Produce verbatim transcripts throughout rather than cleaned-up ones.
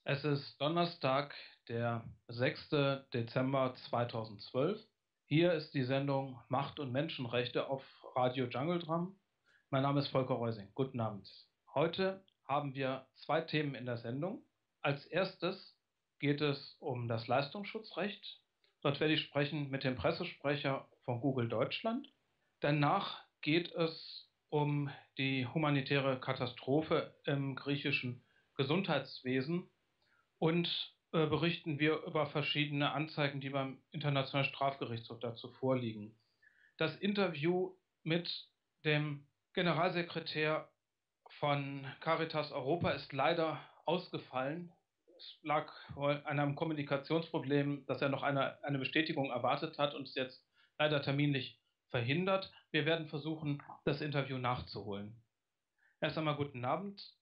Es ist Donnerstag, der sechste Dezember zweitausendzwölf. Hier ist die Sendung Macht und Menschenrechte auf Radio Jungle Drum. Mein Name ist Volker Reusing. Guten Abend. Heute haben wir zwei Themen in der Sendung. Als erstes geht es um das Leistungsschutzrecht. Dort werde ich sprechen mit dem Pressesprecher von Google Deutschland. Danach geht es um die humanitäre Katastrophe im griechischen Gesundheitswesen und äh, berichten wir über verschiedene Anzeigen, die beim Internationalen Strafgerichtshof dazu vorliegen. Das Interview mit dem Generalsekretär von Caritas Europa ist leider ausgefallen. Es lag wohl an einem Kommunikationsproblem, dass er noch eine, eine Bestätigung erwartet hat und ist jetzt leider terminlich verhindert. Wir werden versuchen, das Interview nachzuholen. Erst einmal guten Abend.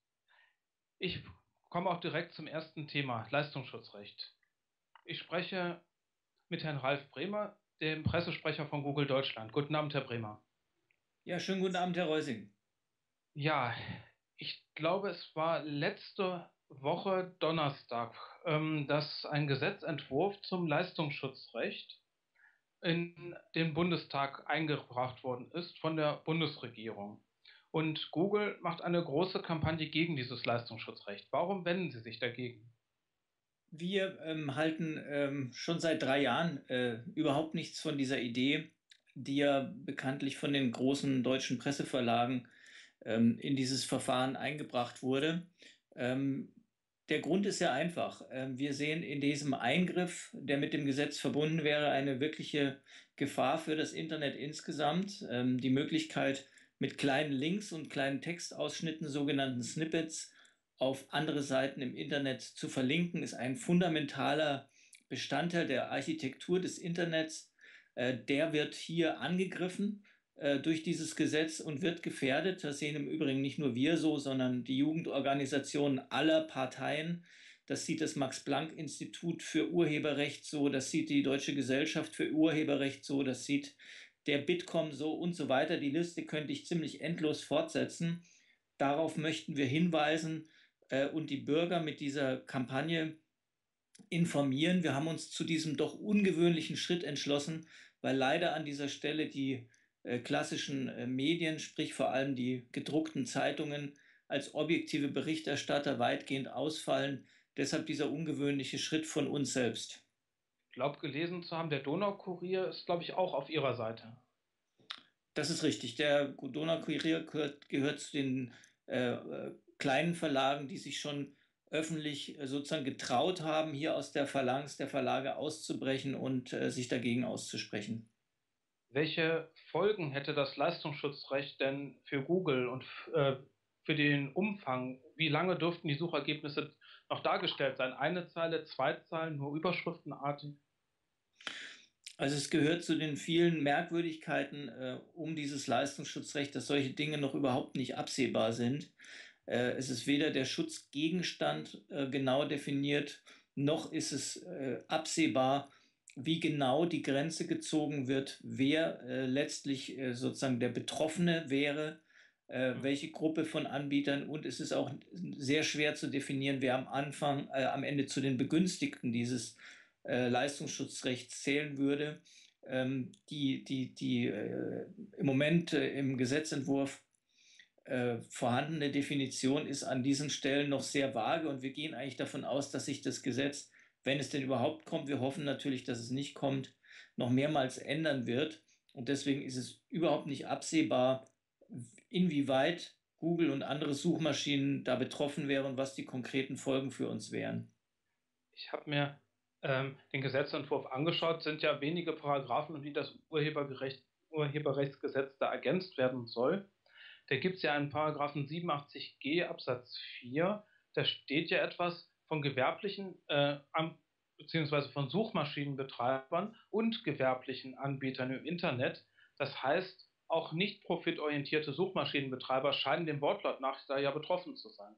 Ich komme auch direkt zum ersten Thema, Leistungsschutzrecht. Ich spreche mit Herrn Ralf Bremer, dem Pressesprecher von Google Deutschland. Guten Abend, Herr Bremer. Ja, schönen guten Abend, Herr Reusing. Ja, ich glaube, es war letzte Woche Donnerstag, ähm, dass ein Gesetzentwurf zum Leistungsschutzrecht in den Bundestag eingebracht worden ist von der Bundesregierung. Und Google macht eine große Kampagne gegen dieses Leistungsschutzrecht. Warum wenden Sie sich dagegen? Wir ähm, halten ähm, schon seit drei Jahren äh, überhaupt nichts von dieser Idee, die ja bekanntlich von den großen deutschen Presseverlagen ähm, in dieses Verfahren eingebracht wurde. Ähm, Der Grund ist sehr einfach. Ähm, wir sehen in diesem Eingriff, der mit dem Gesetz verbunden wäre, eine wirkliche Gefahr für das Internet insgesamt. Ähm, die Möglichkeit, mit kleinen Links und kleinen Textausschnitten, sogenannten Snippets, auf andere Seiten im Internet zu verlinken, ist ein fundamentaler Bestandteil der Architektur des Internets. Äh, der wird hier angegriffen äh, durch dieses Gesetz und wird gefährdet. Das sehen im Übrigen nicht nur wir so, sondern die Jugendorganisationen aller Parteien. Das sieht das Max-Planck-Institut für Urheberrecht so, das sieht die Deutsche Gesellschaft für Urheberrecht so, das sieht der Bitkom so und so weiter. Die Liste könnte ich ziemlich endlos fortsetzen. Darauf möchten wir hinweisen äh, und die Bürger mit dieser Kampagne informieren. Wir haben uns zu diesem doch ungewöhnlichen Schritt entschlossen, weil leider an dieser Stelle die äh, klassischen äh, Medien, sprich vor allem die gedruckten Zeitungen, als objektive Berichterstatter weitgehend ausfallen. Deshalb dieser ungewöhnliche Schritt von uns selbst. Ich glaube, gelesen zu haben, der Donaukurier ist, glaube ich, auch auf Ihrer Seite. Das ist richtig. Der Donau-Kurier gehört, gehört zu den äh, äh, kleinen Verlagen, die sich schon öffentlich äh, sozusagen getraut haben, hier aus der Phalanx der Verlage auszubrechen und äh, sich dagegen auszusprechen. Welche Folgen hätte das Leistungsschutzrecht denn für Google und äh, für den Umfang? Wie lange dürften die Suchergebnisse noch dargestellt sein? Eine Zeile, zwei Zeilen, nur überschriftenartig? Also es gehört zu den vielen Merkwürdigkeiten äh, um dieses Leistungsschutzrecht, dass solche Dinge noch überhaupt nicht absehbar sind. Äh, es ist weder der Schutzgegenstand äh, genau definiert, noch ist es äh, absehbar, wie genau die Grenze gezogen wird, wer äh, letztlich äh, sozusagen der Betroffene wäre, äh, Hm. welche Gruppe von Anbietern, und es ist auch sehr schwer zu definieren, wer am Anfang, äh, am Ende zu den Begünstigten dieses äh, Leistungsschutzrechts zählen würde. Ähm, die die, die äh, im Moment äh, im Gesetzentwurf äh, vorhandene Definition ist an diesen Stellen noch sehr vage, und wir gehen eigentlich davon aus, dass sich das Gesetz, wenn es denn überhaupt kommt, wir hoffen natürlich, dass es nicht kommt, noch mehrmals ändern wird. Und deswegen ist es überhaupt nicht absehbar, inwieweit Google und andere Suchmaschinen da betroffen wären und was die konkreten Folgen für uns wären. Ich habe mir ähm, den Gesetzentwurf angeschaut, sind ja wenige Paragraphen, um die das Urhebergerecht, Urheberrechtsgesetz da ergänzt werden soll. Da gibt es ja einen Paragraphen siebenundachtzig G Absatz vier, da steht ja etwas von gewerblichen äh, am, beziehungsweise von Suchmaschinenbetreibern und gewerblichen Anbietern im Internet. Das heißt, auch nicht profitorientierte Suchmaschinenbetreiber scheinen dem Wortlaut nach da ja betroffen zu sein.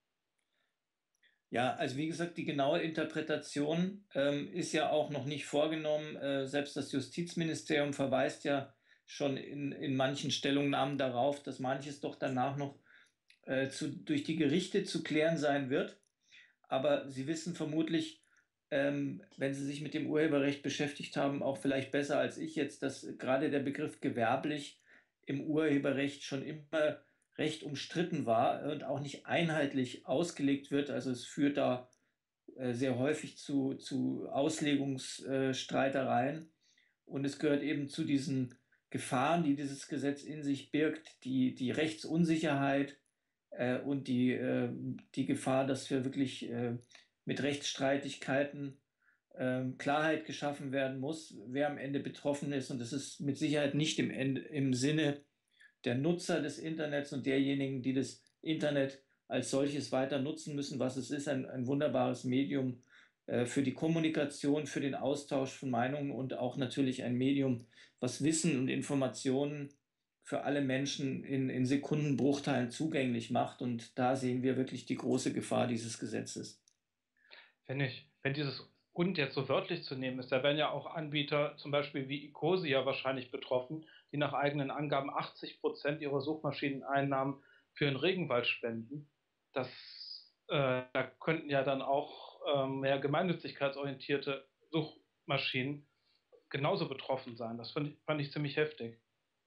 Ja, also wie gesagt, die genaue Interpretation ähm, ist ja auch noch nicht vorgenommen. Äh, selbst das Justizministerium verweist ja schon in, in manchen Stellungnahmen darauf, dass manches doch danach noch äh, zu, durch die Gerichte zu klären sein wird. aber Sie wissen vermutlich, ähm, wenn Sie sich mit dem Urheberrecht beschäftigt haben, auch vielleicht besser als ich jetzt, dass gerade der Begriff gewerblich im Urheberrecht schon immer recht umstritten war und auch nicht einheitlich ausgelegt wird. Also es führt da äh, sehr häufig zu, zu Auslegungsstreitereien. Und es gehört eben zu diesen Gefahren, die dieses Gesetz in sich birgt, die, die Rechtsunsicherheit äh, und die, äh, die Gefahr, dass wir wirklich äh, mit Rechtsstreitigkeiten äh, Klarheit geschaffen werden muss, wer am Ende betroffen ist. Und das ist mit Sicherheit nicht im, Ende, im Sinne der Nutzer des Internets und derjenigen, die das Internet als solches weiter nutzen müssen, was es ist, ein, ein wunderbares Medium äh, für die Kommunikation, für den Austausch von Meinungen und auch natürlich ein Medium, was Wissen und Informationen für alle Menschen in, in Sekundenbruchteilen zugänglich macht. Und da sehen wir wirklich die große Gefahr dieses Gesetzes. Wenn ich, wenn dieses und jetzt so wörtlich zu nehmen ist, da wären ja auch Anbieter, zum Beispiel wie Ecosia wahrscheinlich betroffen, die nach eigenen Angaben achtzig Prozent ihrer Suchmaschineneinnahmen für den Regenwald spenden. Das, äh, da könnten ja dann auch äh, mehr gemeinnützigkeitsorientierte Suchmaschinen genauso betroffen sein. Das fand ich, fand ich ziemlich heftig.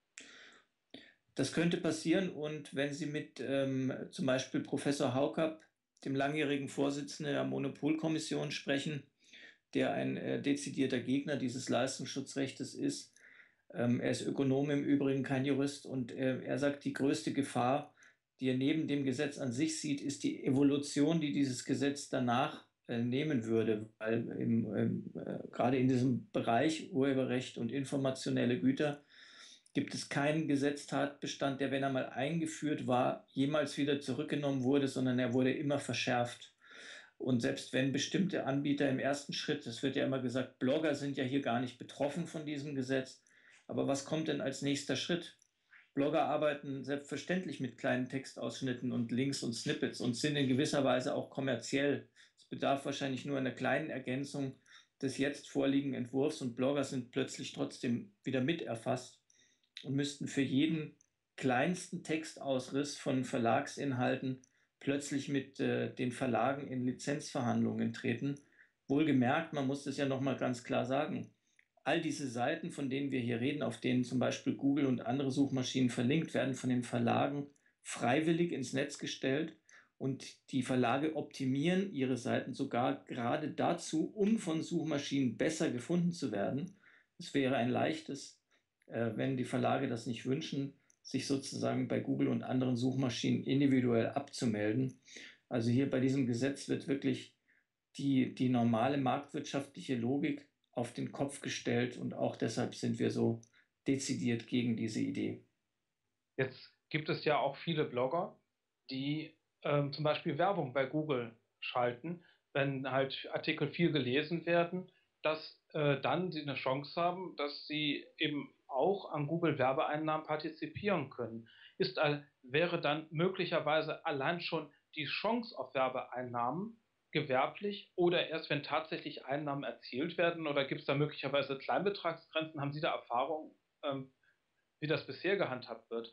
Das könnte passieren und wenn Sie mit ähm, zum Beispiel Professor Haukapp, dem langjährigen Vorsitzenden der Monopolkommission, sprechen, der ein äh, dezidierter Gegner dieses Leistungsschutzrechts ist. Ähm, er ist Ökonom im Übrigen, kein Jurist, und äh, er sagt, die größte Gefahr, die er neben dem Gesetz an sich sieht, ist die Evolution, die dieses Gesetz danach äh, nehmen würde, weil im, äh, gerade in diesem Bereich Urheberrecht und informationelle Güter gibt es keinen Gesetztatbestand, der, wenn er mal eingeführt war, jemals wieder zurückgenommen wurde, sondern er wurde immer verschärft. Und selbst wenn bestimmte Anbieter im ersten Schritt, es wird ja immer gesagt, Blogger sind ja hier gar nicht betroffen von diesem Gesetz, aber was kommt denn als nächster Schritt? Blogger arbeiten selbstverständlich mit kleinen Textausschnitten und Links und Snippets und sind in gewisser Weise auch kommerziell. Es bedarf wahrscheinlich nur einer kleinen Ergänzung des jetzt vorliegenden Entwurfs und Blogger sind plötzlich trotzdem wieder mit erfasst und müssten für jeden kleinsten Textausriss von Verlagsinhalten plötzlich mit äh, den Verlagen in Lizenzverhandlungen treten. Wohlgemerkt, man muss das ja nochmal ganz klar sagen, all diese Seiten, von denen wir hier reden, auf denen zum Beispiel Google und andere Suchmaschinen verlinkt werden, von den Verlagen freiwillig ins Netz gestellt und die Verlage optimieren ihre Seiten sogar gerade dazu, um von Suchmaschinen besser gefunden zu werden. Es wäre ein leichtes, äh, wenn die Verlage das nicht wünschen, sich sozusagen bei Google und anderen Suchmaschinen individuell abzumelden. Also hier bei diesem Gesetz wird wirklich die, die normale marktwirtschaftliche Logik auf den Kopf gestellt und auch deshalb sind wir so dezidiert gegen diese Idee. Jetzt gibt es ja auch viele Blogger, die ähm, zum Beispiel Werbung bei Google schalten, wenn halt Artikel viel gelesen werden, dass äh, dann sie eine Chance haben, dass sie eben auch an Google Werbeeinnahmen partizipieren können. Ist, äh, wäre dann möglicherweise allein schon die Chance auf Werbeeinnahmen gewerblich oder erst wenn tatsächlich Einnahmen erzielt werden oder gibt es da möglicherweise Kleinbetragsgrenzen? Haben Sie da Erfahrung, ähm, wie das bisher gehandhabt wird?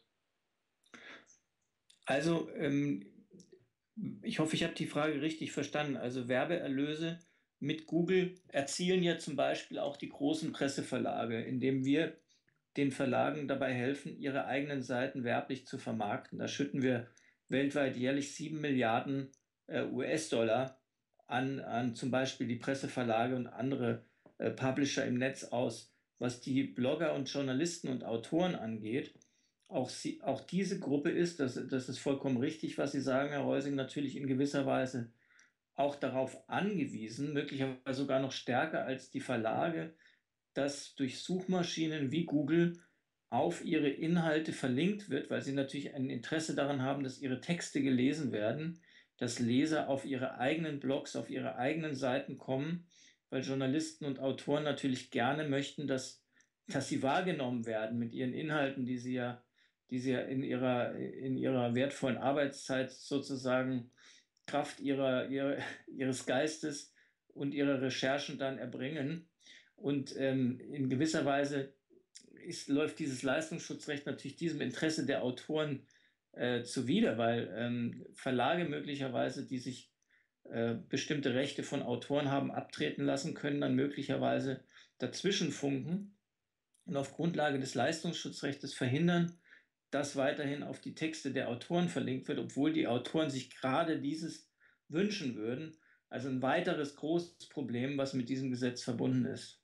Also ähm, ich hoffe, ich habe die Frage richtig verstanden. Also Werbeerlöse mit Google erzielen ja zum Beispiel auch die großen Presseverlage, indem wir den Verlagen dabei helfen, ihre eigenen Seiten werblich zu vermarkten. Da schütten wir weltweit jährlich sieben Milliarden äh, U S-Dollar an, an zum Beispiel die Presseverlage und andere äh, Publisher im Netz aus. Was die Blogger und Journalisten und Autoren angeht, auch, sie, auch diese Gruppe ist, das, das ist vollkommen richtig, was Sie sagen, Herr Reusing, natürlich in gewisser Weise auch darauf angewiesen, möglicherweise sogar noch stärker als die Verlage, dass durch Suchmaschinen wie Google auf ihre Inhalte verlinkt wird, weil sie natürlich ein Interesse daran haben, dass ihre Texte gelesen werden, dass Leser auf ihre eigenen Blogs, auf ihre eigenen Seiten kommen, weil Journalisten und Autoren natürlich gerne möchten, dass, dass sie wahrgenommen werden mit ihren Inhalten, die sie ja, die sie ja in ihrer, in ihrer wertvollen Arbeitszeit sozusagen Kraft ihrer, ihrer, ihres Geistes und ihrer Recherchen dann erbringen. Und ähm, in gewisser Weise ist, läuft dieses Leistungsschutzrecht natürlich diesem Interesse der Autoren äh, zuwider, weil ähm, Verlage möglicherweise, die sich äh, bestimmte Rechte von Autoren haben abtreten lassen, können dann möglicherweise dazwischen funken und auf Grundlage des Leistungsschutzrechts verhindern, dass weiterhin auf die Texte der Autoren verlinkt wird, obwohl die Autoren sich gerade dieses wünschen würden. Also ein weiteres großes Problem, was mit diesem Gesetz verbunden ist.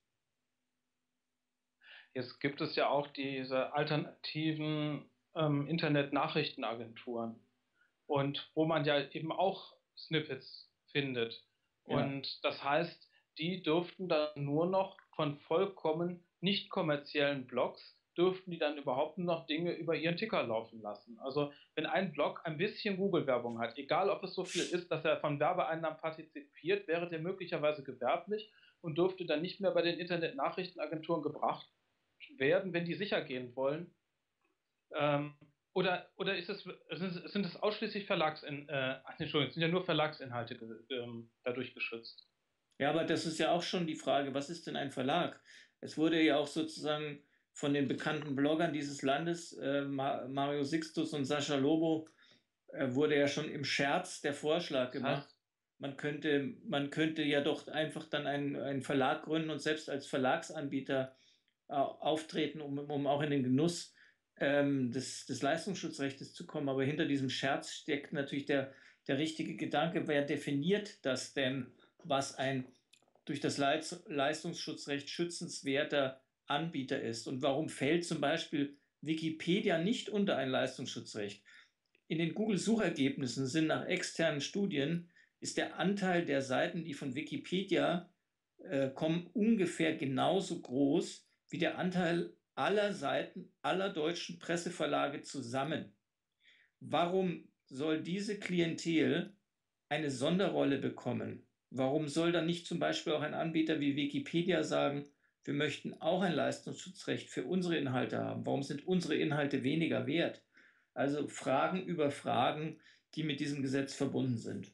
Jetzt gibt es ja auch diese alternativen ähm, Internet-Nachrichtenagenturen und wo man ja eben auch Snippets findet. Ja. Und das heißt, die dürften dann nur noch von vollkommen nicht kommerziellen Blogs, dürften die dann überhaupt nur noch Dinge über ihren Ticker laufen lassen. Also wenn ein Blog ein bisschen Google-Werbung hat, egal ob es so viel ist, dass er von Werbeeinnahmen partizipiert, wäre der möglicherweise gewerblich und dürfte dann nicht mehr bei den Internet-Nachrichtenagenturen gebracht werden, wenn die sicher gehen wollen. Ähm, oder, oder ist es, sind, sind es ausschließlich Verlagsin, äh, Entschuldigung, es sind ja nur Verlagsinhalte ähm, dadurch geschützt. Ja, aber das ist ja auch schon die Frage, was ist denn ein Verlag? Es wurde ja auch sozusagen von den bekannten Bloggern dieses Landes, äh, Mario Sixtus und Sascha Lobo, äh, wurde ja schon im Scherz der Vorschlag Das gemacht, heißt, man könnte, man könnte ja doch einfach dann einen, einen Verlag gründen und selbst als Verlagsanbieter äh, auftreten, um, um auch in den Genuss ähm, des, des Leistungsschutzrechts zu kommen. Aber hinter diesem Scherz steckt natürlich der, der richtige Gedanke, wer definiert das denn, was ein durch das Leistungsschutzrecht schützenswerter Anbieter ist? Und warum fällt zum Beispiel Wikipedia nicht unter ein Leistungsschutzrecht? In den Google-Suchergebnissen sind nach externen Studien ist der Anteil der Seiten, die von Wikipedia äh, kommen, ungefähr genauso groß wie der Anteil aller Seiten aller deutschen Presseverlage zusammen. Warum soll diese Klientel eine Sonderrolle bekommen? Warum soll dann nicht zum Beispiel auch ein Anbieter wie Wikipedia sagen, wir möchten auch ein Leistungsschutzrecht für unsere Inhalte haben? Warum sind unsere Inhalte weniger wert? Also Fragen über Fragen, die mit diesem Gesetz verbunden sind.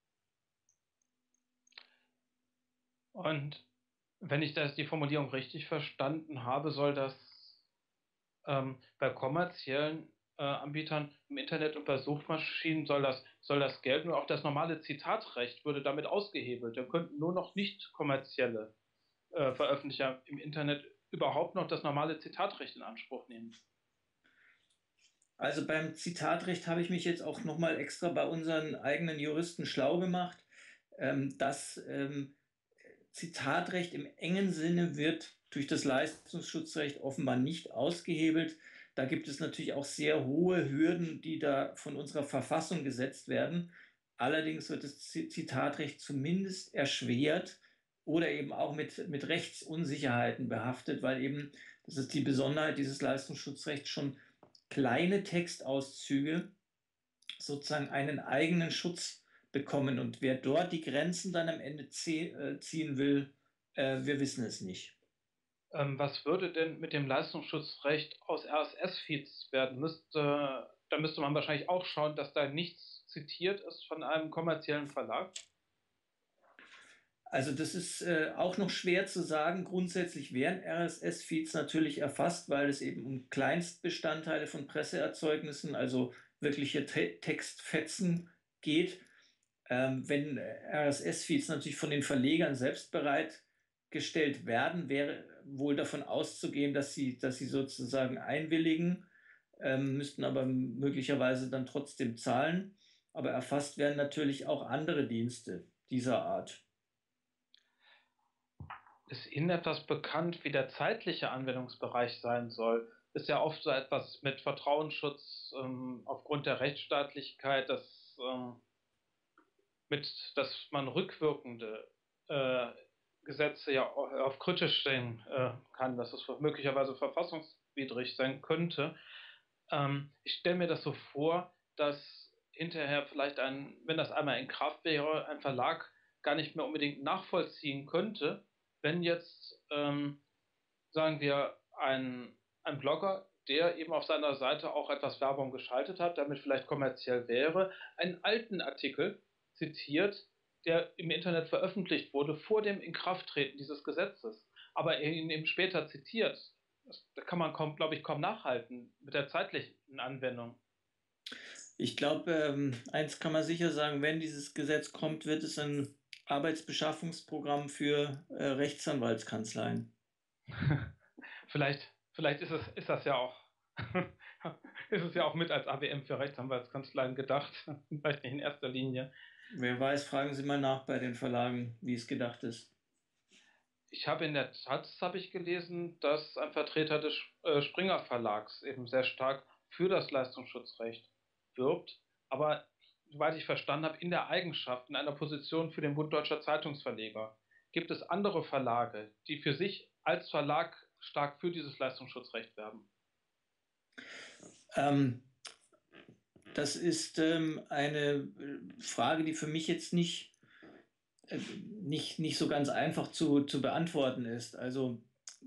und wenn ich das die Formulierung richtig verstanden habe, soll das ähm, bei kommerziellen äh, Anbietern im Internet und bei Suchmaschinen soll das, soll das gelten und auch das normale Zitatrecht würde damit ausgehebelt. Da könnten nur noch nicht kommerzielle äh, Veröffentlicher im Internet überhaupt noch das normale Zitatrecht in Anspruch nehmen. Also beim Zitatrecht habe ich mich jetzt auch nochmal extra bei unseren eigenen Juristen schlau gemacht. Ähm, das ähm, Zitatrecht im engen Sinne wird durch das Leistungsschutzrecht offenbar nicht ausgehebelt. Da gibt es natürlich auch sehr hohe Hürden, die da von unserer Verfassung gesetzt werden. Allerdings wird das Zitatrecht zumindest erschwert oder eben auch mit, mit Rechtsunsicherheiten behaftet, weil eben, das ist die Besonderheit dieses Leistungsschutzrechts, schon kleine Textauszüge sozusagen einen eigenen Schutz bekommen. Und wer dort die Grenzen dann am Ende ziehen will, äh, wir wissen es nicht. Ähm, was würde denn mit dem Leistungsschutzrecht aus R S S-Feeds werden? Müsste, da müsste man wahrscheinlich auch schauen, dass da nichts zitiert ist von einem kommerziellen Verlag. Also das ist äh, auch noch schwer zu sagen. Grundsätzlich wären R S S-Feeds natürlich erfasst, weil es eben um Kleinstbestandteile von Presseerzeugnissen, also wirkliche Te Textfetzen geht. Ähm, wenn R S S-Feeds natürlich von den Verlegern selbst bereitgestellt werden, wäre wohl davon auszugehen, dass sie, dass sie sozusagen einwilligen, ähm, müssten aber möglicherweise dann trotzdem zahlen. Aber erfasst werden natürlich auch andere Dienste dieser Art. Ist Ihnen etwas bekannt, wie der zeitliche Anwendungsbereich sein soll? Ist ja oft so etwas mit Vertrauensschutz ähm, aufgrund der Rechtsstaatlichkeit, dass, ähm, mit, dass man rückwirkende äh, Gesetze ja auf kritisch sehen äh, kann, dass es möglicherweise verfassungswidrig sein könnte. Ähm, ich stelle mir das so vor, dass hinterher vielleicht ein, wenn das einmal in Kraft wäre, ein Verlag gar nicht mehr unbedingt nachvollziehen könnte, wenn jetzt, ähm, sagen wir, ein, ein Blogger, der eben auf seiner Seite auch etwas Werbung geschaltet hat, damit vielleicht kommerziell wäre, einen alten Artikel zitiert, der im Internet veröffentlicht wurde vor dem Inkrafttreten dieses Gesetzes, aber er ihn eben später zitiert. Das, da kann man kaum, glaube ich, kaum nachhalten mit der zeitlichen Anwendung. Ich glaube, ähm, eins kann man sicher sagen, wenn dieses Gesetz kommt, wird es ein Arbeitsbeschaffungsprogramm für äh, Rechtsanwaltskanzleien. Vielleicht, vielleicht ist es, ist das ja auch, ist es ja auch mit als A W M für Rechtsanwaltskanzleien gedacht. Vielleicht nicht in erster Linie. Wer weiß, fragen Sie mal nach bei den Verlagen, wie es gedacht ist. Ich habe in der Taz habe ich gelesen, dass ein Vertreter des äh, Springer Verlags eben sehr stark für das Leistungsschutzrecht wirbt, aber soweit ich verstanden habe, in der Eigenschaft, in einer Position für den Bund Deutscher Zeitungsverleger. Gibt es andere Verlage, die für sich als Verlag stark für dieses Leistungsschutzrecht werben? Ähm, das ist ähm, eine Frage, die für mich jetzt nicht, äh, nicht, nicht so ganz einfach zu, zu beantworten ist. Also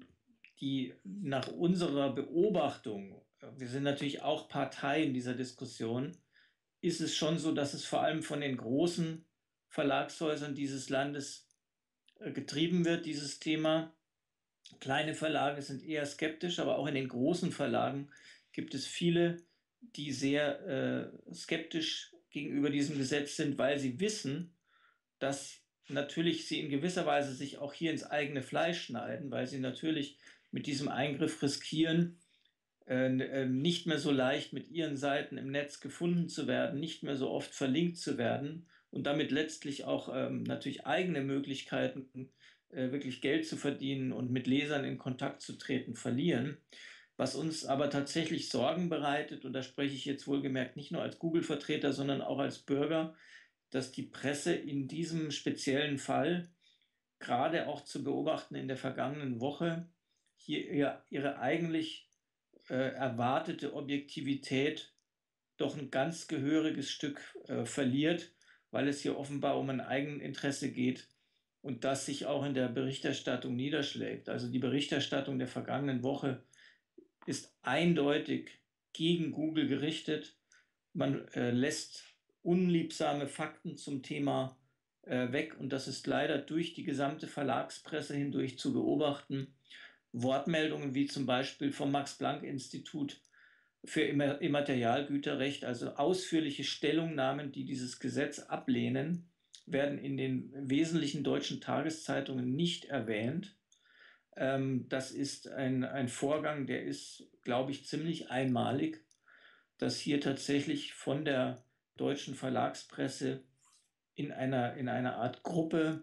die nach unserer Beobachtung, wir sind natürlich auch Partei in dieser Diskussion, ist es schon so, dass es vor allem von den großen Verlagshäusern dieses Landes äh, getrieben wird, dieses Thema. Kleine Verlage sind eher skeptisch, aber auch in den großen Verlagen gibt es viele, die sehr äh, skeptisch gegenüber diesem Gesetz sind, weil sie wissen, dass natürlich sie in gewisser Weise sich auch hier ins eigene Fleisch schneiden, weil sie natürlich mit diesem Eingriff riskieren, äh, äh, nicht mehr so leicht mit ihren Seiten im Netz gefunden zu werden, nicht mehr so oft verlinkt zu werden und damit letztlich auch ähm, natürlich eigene Möglichkeiten, äh, wirklich Geld zu verdienen und mit Lesern in Kontakt zu treten, verlieren. Was uns aber tatsächlich Sorgen bereitet, und da spreche ich jetzt wohlgemerkt nicht nur als Google-Vertreter, sondern auch als Bürger, dass die Presse in diesem speziellen Fall, gerade auch zu beobachten in der vergangenen Woche, hier ihre, ihre eigentlich äh, erwartete Objektivität doch ein ganz gehöriges Stück äh, verliert, weil es hier offenbar um ein Eigeninteresse geht und das sich auch in der Berichterstattung niederschlägt. Also die Berichterstattung der vergangenen Woche ist eindeutig gegen Google gerichtet. Man äh, lässt unliebsame Fakten zum Thema äh, weg und das ist leider durch die gesamte Verlagspresse hindurch zu beobachten. Wortmeldungen wie zum Beispiel vom Max-Planck-Institut für Immaterialgüterrecht, also ausführliche Stellungnahmen, die dieses Gesetz ablehnen, werden in den wesentlichen deutschen Tageszeitungen nicht erwähnt. Ähm, das ist ein, ein Vorgang, der ist, glaube ich, ziemlich einmalig, dass hier tatsächlich von der deutschen Verlagspresse in einer, in einer Art Gruppe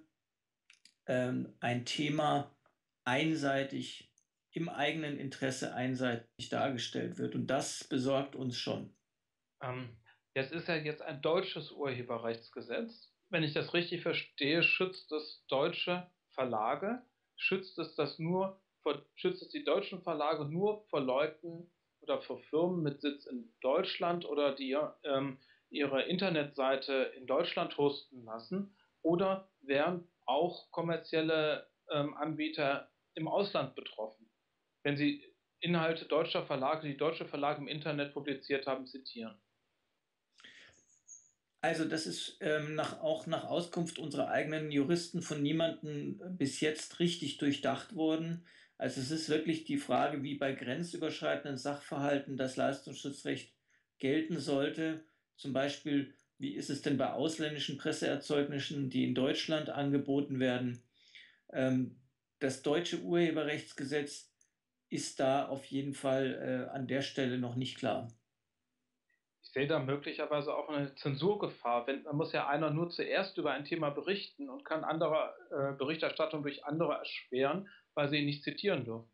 ähm, ein Thema einseitig im eigenen Interesse einseitig dargestellt wird. Und das besorgt uns schon. Ähm, das ist ja jetzt ein deutsches Urheberrechtsgesetz. Wenn ich das richtig verstehe, schützt es deutsche Verlage, schützt es das nur vor, schützt es die deutschen Verlage nur vor Leuten oder vor Firmen mit Sitz in Deutschland oder die ähm, ihre Internetseite in Deutschland hosten lassen, oder wären auch kommerzielle ähm, Anbieter im Ausland betroffen, wenn sie Inhalte deutscher Verlage, die deutsche Verlage im Internet publiziert haben, zitieren? Also das ist ähm, nach, auch nach Auskunft unserer eigenen Juristen von niemandem bis jetzt richtig durchdacht worden. Also es ist wirklich die Frage, wie bei grenzüberschreitenden Sachverhalten das Leistungsschutzrecht gelten sollte. Zum Beispiel, wie ist es denn bei ausländischen Presseerzeugnissen, die in Deutschland angeboten werden? Ähm, das deutsche Urheberrechtsgesetz ist da auf jeden Fall äh, an der Stelle noch nicht klar. Ich sehe da möglicherweise auch eine Zensurgefahr. Wenn, man muss ja einer nur zuerst über ein Thema berichten und kann andere äh, Berichterstattung durch andere erschweren, weil sie ihn nicht zitieren dürfen.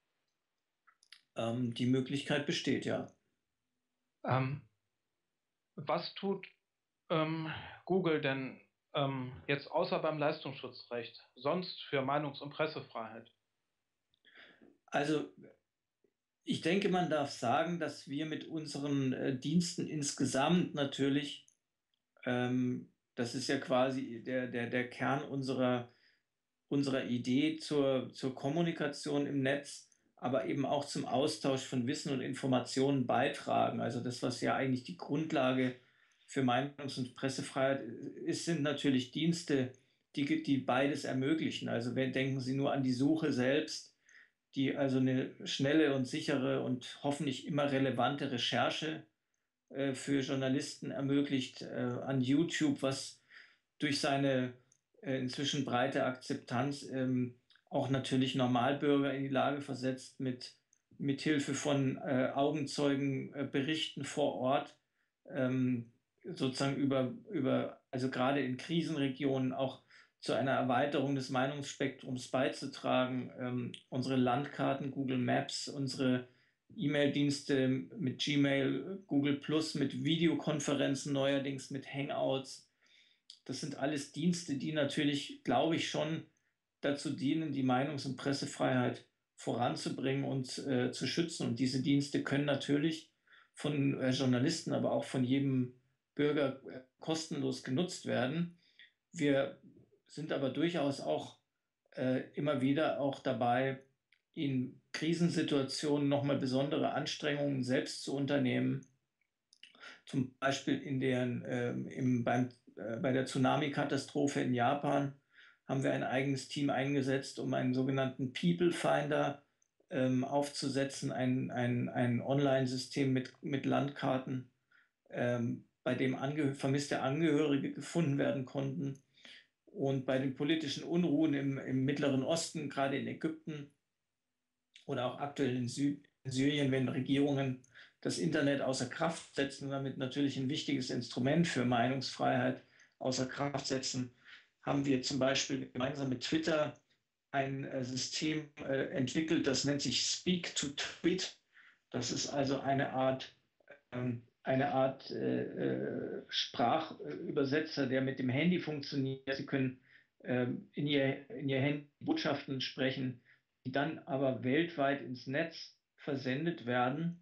Ähm, die Möglichkeit besteht, ja. Ähm, was tut ähm, Google denn ähm, jetzt außer beim Leistungsschutzrecht sonst für Meinungs- und Pressefreiheit? Also ich denke, man darf sagen, dass wir mit unseren äh, Diensten insgesamt natürlich, ähm, das ist ja quasi der, der, der Kern unserer, unserer Idee zur, zur Kommunikation im Netz, aber eben auch zum Austausch von Wissen und Informationen beitragen. Also das, was ja eigentlich die Grundlage für Meinungs- und Pressefreiheit ist, sind natürlich Dienste, die, die beides ermöglichen. Also wenn, denken Sie nur an die Suche selbst, die also eine schnelle und sichere und hoffentlich immer relevante Recherche äh, für Journalisten ermöglicht, äh, an YouTube, was durch seine äh, inzwischen breite Akzeptanz ähm, auch natürlich Normalbürger in die Lage versetzt, mit, mit Hilfe von äh, Augenzeugenberichten äh, vor Ort ähm, sozusagen über, über, also gerade in Krisenregionen auch zu einer Erweiterung des Meinungsspektrums beizutragen. Ähm, unsere Landkarten, Google Maps, unsere E-Mail-Dienste mit Gmail, Google Plus, mit Videokonferenzen neuerdings, mit Hangouts. Das sind alles Dienste, die natürlich, glaube ich, schon dazu dienen, die Meinungs- und Pressefreiheit voranzubringen und äh, zu schützen. Und diese Dienste können natürlich von äh, Journalisten, aber auch von jedem Bürger äh, kostenlos genutzt werden. Wir sind aber durchaus auch äh, immer wieder auch dabei, in Krisensituationen nochmal besondere Anstrengungen selbst zu unternehmen. Zum Beispiel in den, ähm, im, beim, äh, bei der Tsunami-Katastrophe in Japan haben wir ein eigenes Team eingesetzt, um einen sogenannten People Finder ähm, aufzusetzen, ein, ein, ein Online-System mit, mit Landkarten, ähm, bei dem Ange vermisste Angehörige gefunden werden konnten. Und bei den politischen Unruhen im, im Mittleren Osten, gerade in Ägypten oder auch aktuell in, Sü in Syrien, wenn Regierungen das Internet außer Kraft setzen, damit natürlich ein wichtiges Instrument für Meinungsfreiheit außer Kraft setzen, haben wir zum Beispiel gemeinsam mit Twitter ein äh, System äh, entwickelt, das nennt sich Speak to Tweet. Das ist also eine Art, ähm, eine Art äh, äh, Sprachübersetzer, der mit dem Handy funktioniert. Sie können ähm, in, ihr, in Ihr Handy Botschaften sprechen, die dann aber weltweit ins Netz versendet werden,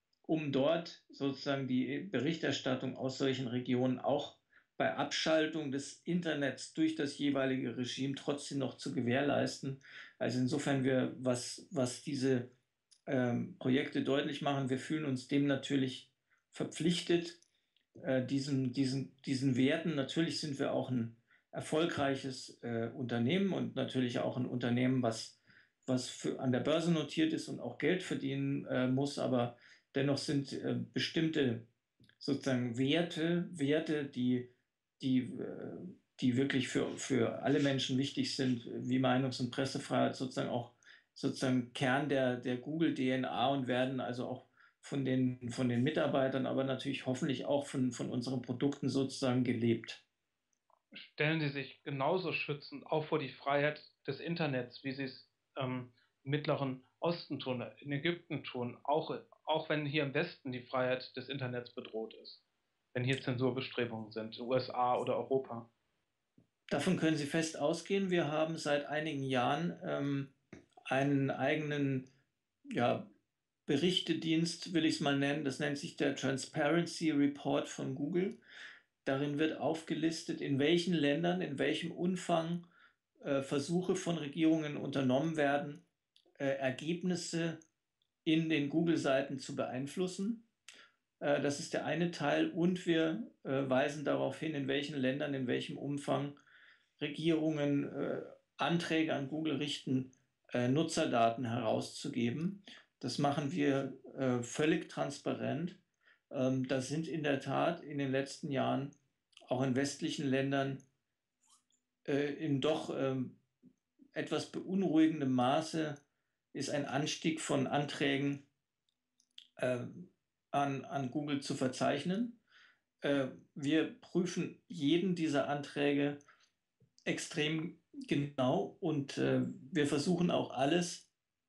um dort sozusagen die Berichterstattung aus solchen Regionen auch bei Abschaltung des Internets durch das jeweilige Regime trotzdem noch zu gewährleisten. Also insofern wir, was, was diese ähm, Projekte deutlich machen, wir fühlen uns dem natürlich verpflichtet, äh, diesen, diesen, diesen Werten. Natürlich sind wir auch ein erfolgreiches äh, Unternehmen und natürlich auch ein Unternehmen, was, was für, an der Börse notiert ist und auch Geld verdienen äh, muss, aber dennoch sind äh, bestimmte sozusagen Werte, Werte, die, die, äh, die wirklich für, für alle Menschen wichtig sind, wie Meinungs- und Pressefreiheit, sozusagen auch sozusagen Kern der, der Google-D N A und werden also auch von den, von den Mitarbeitern, aber natürlich hoffentlich auch von, von unseren Produkten sozusagen gelebt. Stellen Sie sich genauso schützend auch vor die Freiheit des Internets, wie Sie es ähm, im Mittleren Osten tun, in Ägypten tun, auch, auch wenn hier im Westen die Freiheit des Internets bedroht ist, wenn hier Zensurbestrebungen sind, U S A oder Europa. Davon können Sie fest ausgehen. Wir haben seit einigen Jahren ähm, einen eigenen ja, Berichtedienst, will ich es mal nennen. Das nennt sich der Transparency Report von Google. Darin wird aufgelistet, in welchen Ländern, in welchem Umfang äh, Versuche von Regierungen unternommen werden, äh, Ergebnisse in den Google-Seiten zu beeinflussen. Äh, das ist der eine Teil. Und wir äh, weisen darauf hin, in welchen Ländern, in welchem Umfang Regierungen äh, Anträge an Google richten, äh, Nutzerdaten herauszugeben. Das machen wir äh, völlig transparent. Ähm, da sind in der Tat in den letzten Jahren auch in westlichen Ländern äh, in doch ähm, etwas beunruhigendem Maße ist ein Anstieg von Anträgen äh, an, an Google zu verzeichnen. Äh, wir prüfen jeden dieser Anträge extrem genau und äh, wir versuchen auch alles,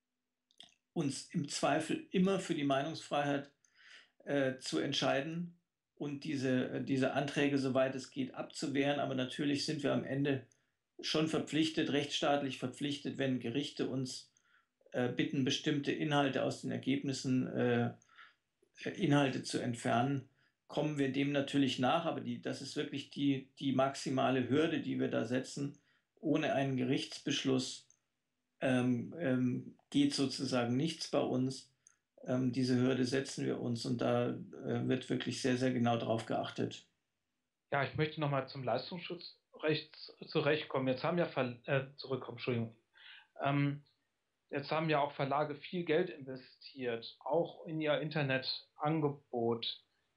uns im Zweifel immer für die Meinungsfreiheit äh, zu entscheiden und diese, äh, diese Anträge, soweit es geht, abzuwehren. Aber natürlich sind wir am Ende schon verpflichtet, rechtsstaatlich verpflichtet, wenn Gerichte uns äh, bitten, bestimmte Inhalte aus den Ergebnissen, äh, Inhalte zu entfernen, kommen wir dem natürlich nach. Aber die, das ist wirklich die, die maximale Hürde, die wir da setzen. Ohne einen Gerichtsbeschluss ähm, ähm, geht sozusagen nichts bei uns. Ähm, diese Hürde setzen wir uns und da äh, wird wirklich sehr, sehr genau drauf geachtet. Ja, ich möchte nochmal zum Leistungsschutzrecht zurechtkommen. Jetzt haben ja Ver äh, zurückkommen, Entschuldigung. Ähm, jetzt haben ja auch Verlage viel Geld investiert, auch in ihr Internetangebot.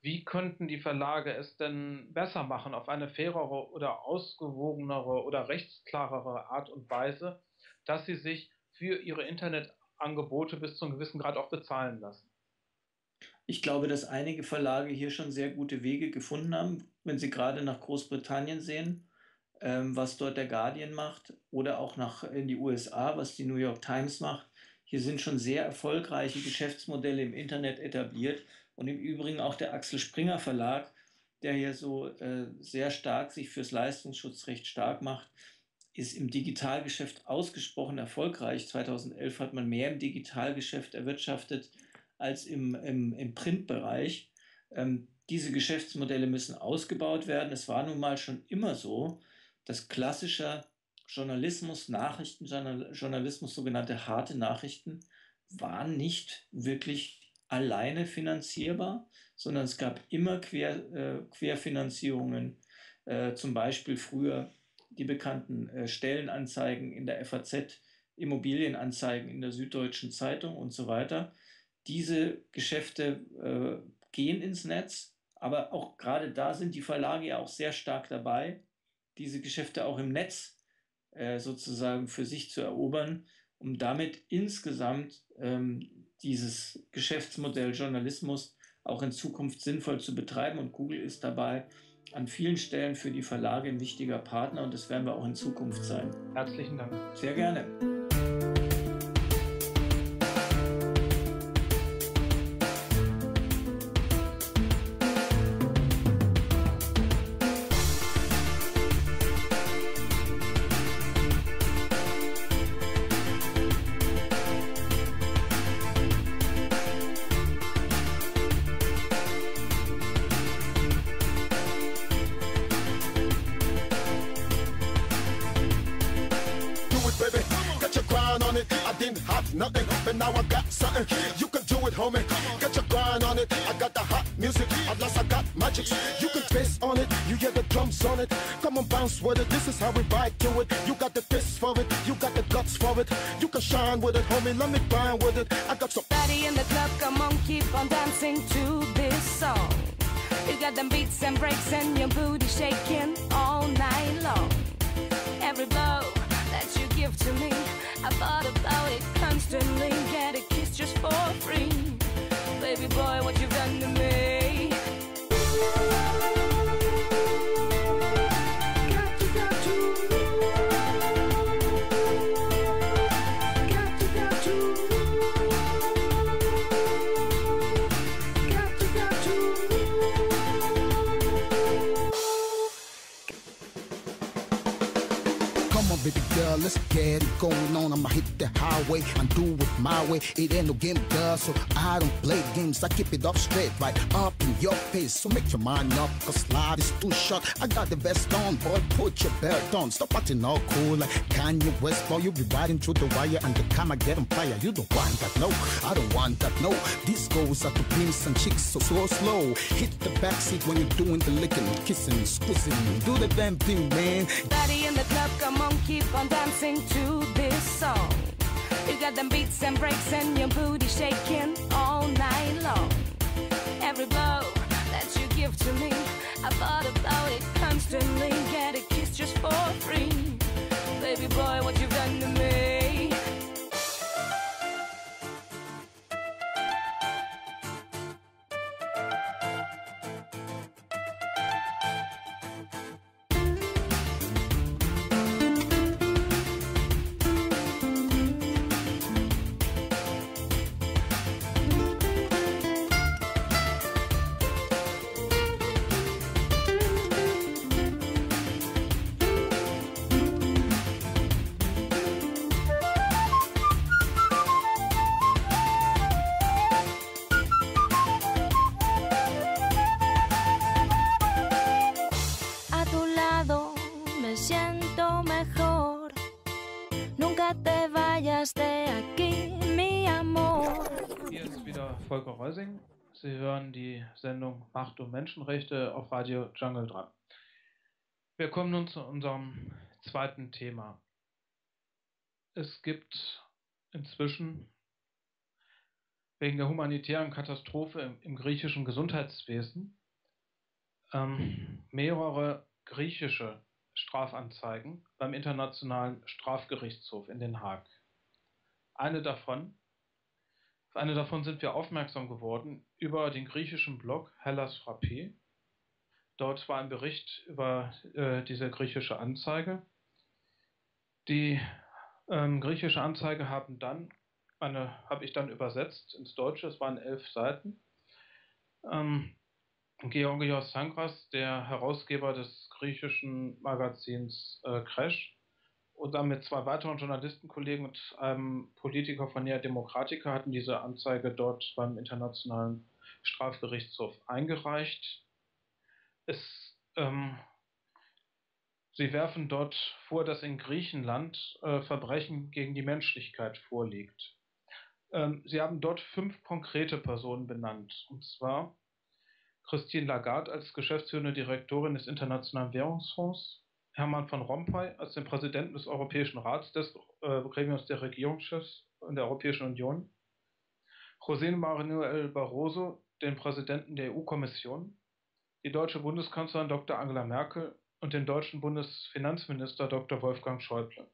Wie könnten die Verlage es denn besser machen, auf eine fairere oder ausgewogenere oder rechtsklarere Art und Weise, dass sie sich für ihre Internetangebote bis zu einem gewissen Grad auch bezahlen lassen? Ich glaube, dass einige Verlage hier schon sehr gute Wege gefunden haben, wenn Sie gerade nach Großbritannien sehen, ähm, was dort der Guardian macht, oder auch nach in die U S A, was die New York Times macht. Hier sind schon sehr erfolgreiche Geschäftsmodelle im Internet etabliert und im Übrigen auch der Axel Springer Verlag, der hier so äh, sehr stark sich fürs Leistungsschutzrecht stark macht, ist im Digitalgeschäft ausgesprochen erfolgreich. zweitausendelf hat man mehr im Digitalgeschäft erwirtschaftet als im, im, im Printbereich. Ähm, diese Geschäftsmodelle müssen ausgebaut werden. Es war nun mal schon immer so, dass klassischer Journalismus, Nachrichtenjournalismus, sogenannte harte Nachrichten, waren nicht wirklich alleine finanzierbar, sondern es gab immer Quer, äh, Querfinanzierungen, äh, zum Beispiel früher die bekannten äh, Stellenanzeigen in der F A Z, Immobilienanzeigen in der Süddeutschen Zeitung und so weiter. Diese Geschäfte äh, gehen ins Netz, aber auch gerade da sind die Verlage ja auch sehr stark dabei, diese Geschäfte auch im Netz äh, sozusagen für sich zu erobern, um damit insgesamt ähm, dieses Geschäftsmodell Journalismus auch in Zukunft sinnvoll zu betreiben. Und Google ist dabei an vielen Stellen für die Verlage ein wichtiger Partner und das werden wir auch in Zukunft sein. Herzlichen Dank. Sehr gerne. Nothing, but now I got something. You can do it, homie. Get your grind on it. I got the hot music. At last I got magic. You can twist on it. You hear the drums on it. Come on, bounce with it. This is how we vibe to it. You got the fist for it. You got the guts for it. You can shine with it, homie. Let me grind with it. I got some body in the club. Come on, keep on dancing to this song. You got them beats and breaks and your booty shaking all night long. Every blow that you give to me, I thought about it constantly. Get a kiss just for free. Baby boy, what you've done to me. Got to, got to. Got to, got to. Got to, got to. Come on, baby girl, let's get it going on. I'ma hit the highway and do it my way. It ain't no game, girl, so I don't play games. I keep it up straight, right up in your face. So make your mind up, cause life is too short. I got the vest on, boy, put your belt on. Stop acting all cool like Kanye West, boy. You be riding through the wire and the camera get on fire. You don't want that, no, I don't want that, no. This goes out to pimps and chicks, so slow, slow. Hit the backseat when you're doing the licking, kissing, squeezing. Do the damn thing, man. Body in the club, come on, keep on dancing to this song. You got them beats and breaks and your booty shaking all night long. Every blow that you give to me, I thought about it constantly. Get a kiss just for free. Baby boy, what you've done to me. Volker Reusing. Sie hören die Sendung Macht und Menschenrechte auf Radio Jungle dran. Wir kommen nun zu unserem zweiten Thema. Es gibt inzwischen wegen der humanitären Katastrophe im, im griechischen Gesundheitswesen ähm, mehrere griechische Strafanzeigen beim Internationalen Strafgerichtshof in Den Haag. Eine davon, auf eine davon sind wir aufmerksam geworden über den griechischen Blog Hellas Frappé. Dort war ein Bericht über äh, diese griechische Anzeige. Die ähm, griechische Anzeige haben dann eine, habe ich dann übersetzt ins Deutsche. Es waren elf Seiten. Ähm, Georgios Sangras, der Herausgeber des griechischen Magazins äh, Crash, und dann mit zwei weiteren Journalistenkollegen und einem Politiker von Nea Demokratica hatten diese Anzeige dort beim Internationalen Strafgerichtshof eingereicht. Es, ähm, sie werfen dort vor, dass in Griechenland äh, Verbrechen gegen die Menschlichkeit vorliegt. Ähm, sie haben dort fünf konkrete Personen benannt, und zwar Christine Lagarde als geschäftsführende Direktorin des Internationalen Währungsfonds, Herman van Rompuy als den Präsidenten des Europäischen Rats, des äh, Gremiums der Regierungschefs in der Europäischen Union, José Manuel Barroso, den Präsidenten der E U-Kommission, die deutsche Bundeskanzlerin Doktor Angela Merkel und den deutschen Bundesfinanzminister Doktor Wolfgang Schäuble.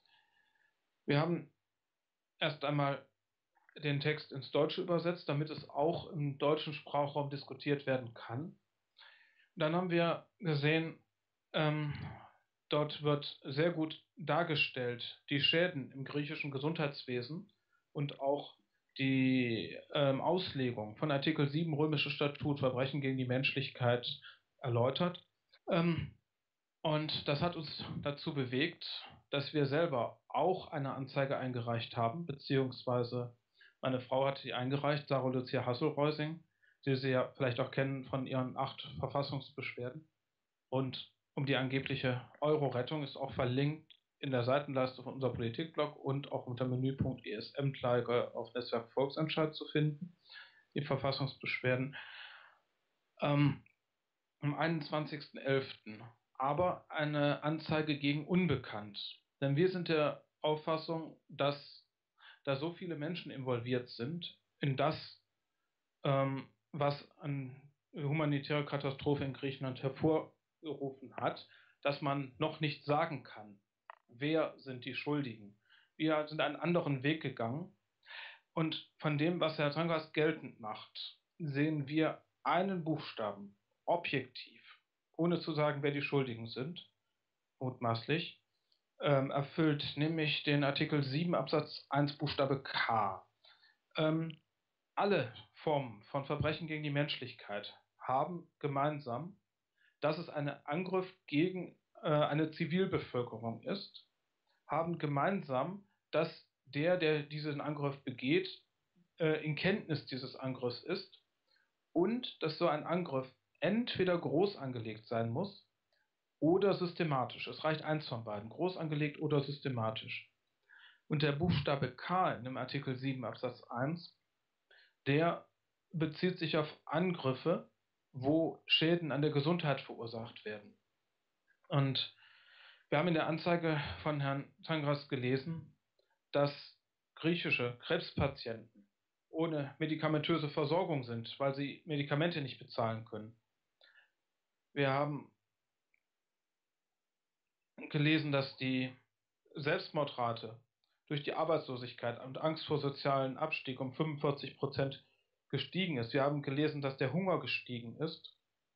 Wir haben erst einmal den Text ins Deutsche übersetzt, damit es auch im deutschen Sprachraum diskutiert werden kann. Dann haben wir gesehen, ähm, dort wird sehr gut dargestellt, die Schäden im griechischen Gesundheitswesen und auch die ähm, Auslegung von Artikel sieben Römisches Statut, Verbrechen gegen die Menschlichkeit, erläutert. Ähm, und das hat uns dazu bewegt, dass wir selber auch eine Anzeige eingereicht haben, beziehungsweise meine Frau hat die eingereicht, Sarah Lucia Hassel-Reusing, die Sie ja vielleicht auch kennen von ihren acht Verfassungsbeschwerden. Und um die angebliche Euro-Rettung ist auch verlinkt in der Seitenleiste von unserem Politikblog und auch unter Menüpunkt E S M-Klage auf Netzwerk Volksentscheid zu finden, die Verfassungsbeschwerden. Ähm, am einundzwanzigsten elften aber eine Anzeige gegen Unbekannt. Denn wir sind der Auffassung, dass da so viele Menschen involviert sind in das, ähm, was an humanitärer Katastrophe in Griechenland hervorgerufen hat, dass man noch nicht sagen kann, wer sind die Schuldigen. Wir sind einen anderen Weg gegangen und von dem, was Herr Sangras geltend macht, sehen wir einen Buchstaben objektiv, ohne zu sagen, wer die Schuldigen sind, mutmaßlich, ähm, erfüllt, nämlich den Artikel sieben Absatz eins Buchstabe K. Ähm, alle Formen von Verbrechen gegen die Menschlichkeit haben gemeinsam, dass es ein Angriff gegen äh, eine Zivilbevölkerung ist, haben gemeinsam, dass der, der diesen Angriff begeht, äh, in Kenntnis dieses Angriffs ist und dass so ein Angriff entweder groß angelegt sein muss oder systematisch. Es reicht eins von beiden, groß angelegt oder systematisch. Und der Buchstabe K in dem Artikel sieben Absatz eins, der bezieht sich auf Angriffe, wo Schäden an der Gesundheit verursacht werden. Und wir haben in der Anzeige von Herrn Sangras gelesen, dass griechische Krebspatienten ohne medikamentöse Versorgung sind, weil sie Medikamente nicht bezahlen können. Wir haben gelesen, dass die Selbstmordrate durch die Arbeitslosigkeit und Angst vor sozialen Abstieg um fünfundvierzig Prozent gestiegen ist. Wir haben gelesen, dass der Hunger gestiegen ist.